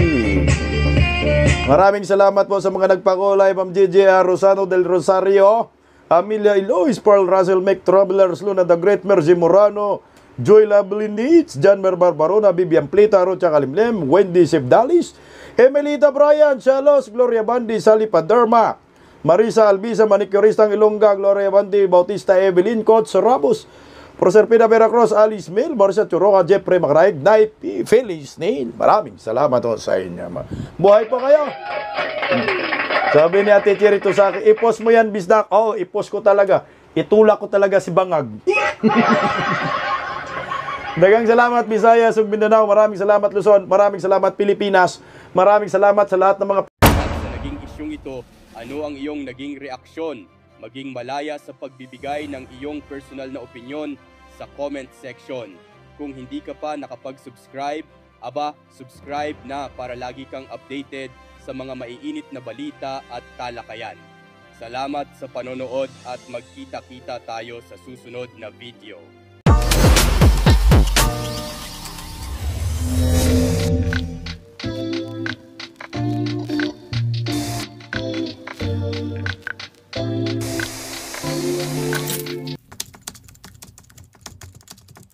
Speaker 2: Maraming salamat po sa mga nagpakulay. Ma'am J J R. Rosano del Rosario, Amelia Eloise, Pearl Russell, Mac Travelers, Luna the Great, Mercy Morano, Joy Lablindits, John Mer Barbarona, Bibian Plita, Rocha Kalimlem, Wendy Sebdalis, Emelita Bryan, Chalos, Gloria Bandi, Sally Paderma, Marisa Albisa, Manicuristang Ilongga, Gloria Bandi, Bautista Evelyn, Coach Rabos, Proserpina Veracruz, Alice Mil, Marcia Churoca, Jeffrey Macraig, Naipi, Feliz Neil. Maraming salamat po sa inyo. Buhay po kayo. Sabi ni Ate Cherito sa akin, i-post mo yan, Bisdak. Oo, oh, i-post ko talaga. Itulak ko talaga si Bangag. Dagang salamat, Bisaya, Sug Mindanao. Maraming salamat, Luzon. Maraming salamat, Pilipinas. Maraming salamat sa lahat ng mga...
Speaker 1: Sa naging isyong ito, ano ang iyong naging reaksyon? Maging malaya sa pagbibigay ng iyong personal na opinyon sa comment section. Kung hindi ka pa nakapag-subscribe, aba, subscribe na para lagi kang updated sa mga maiinit na balita at talakayan. Salamat sa panonood at magkita-kita tayo sa susunod na video.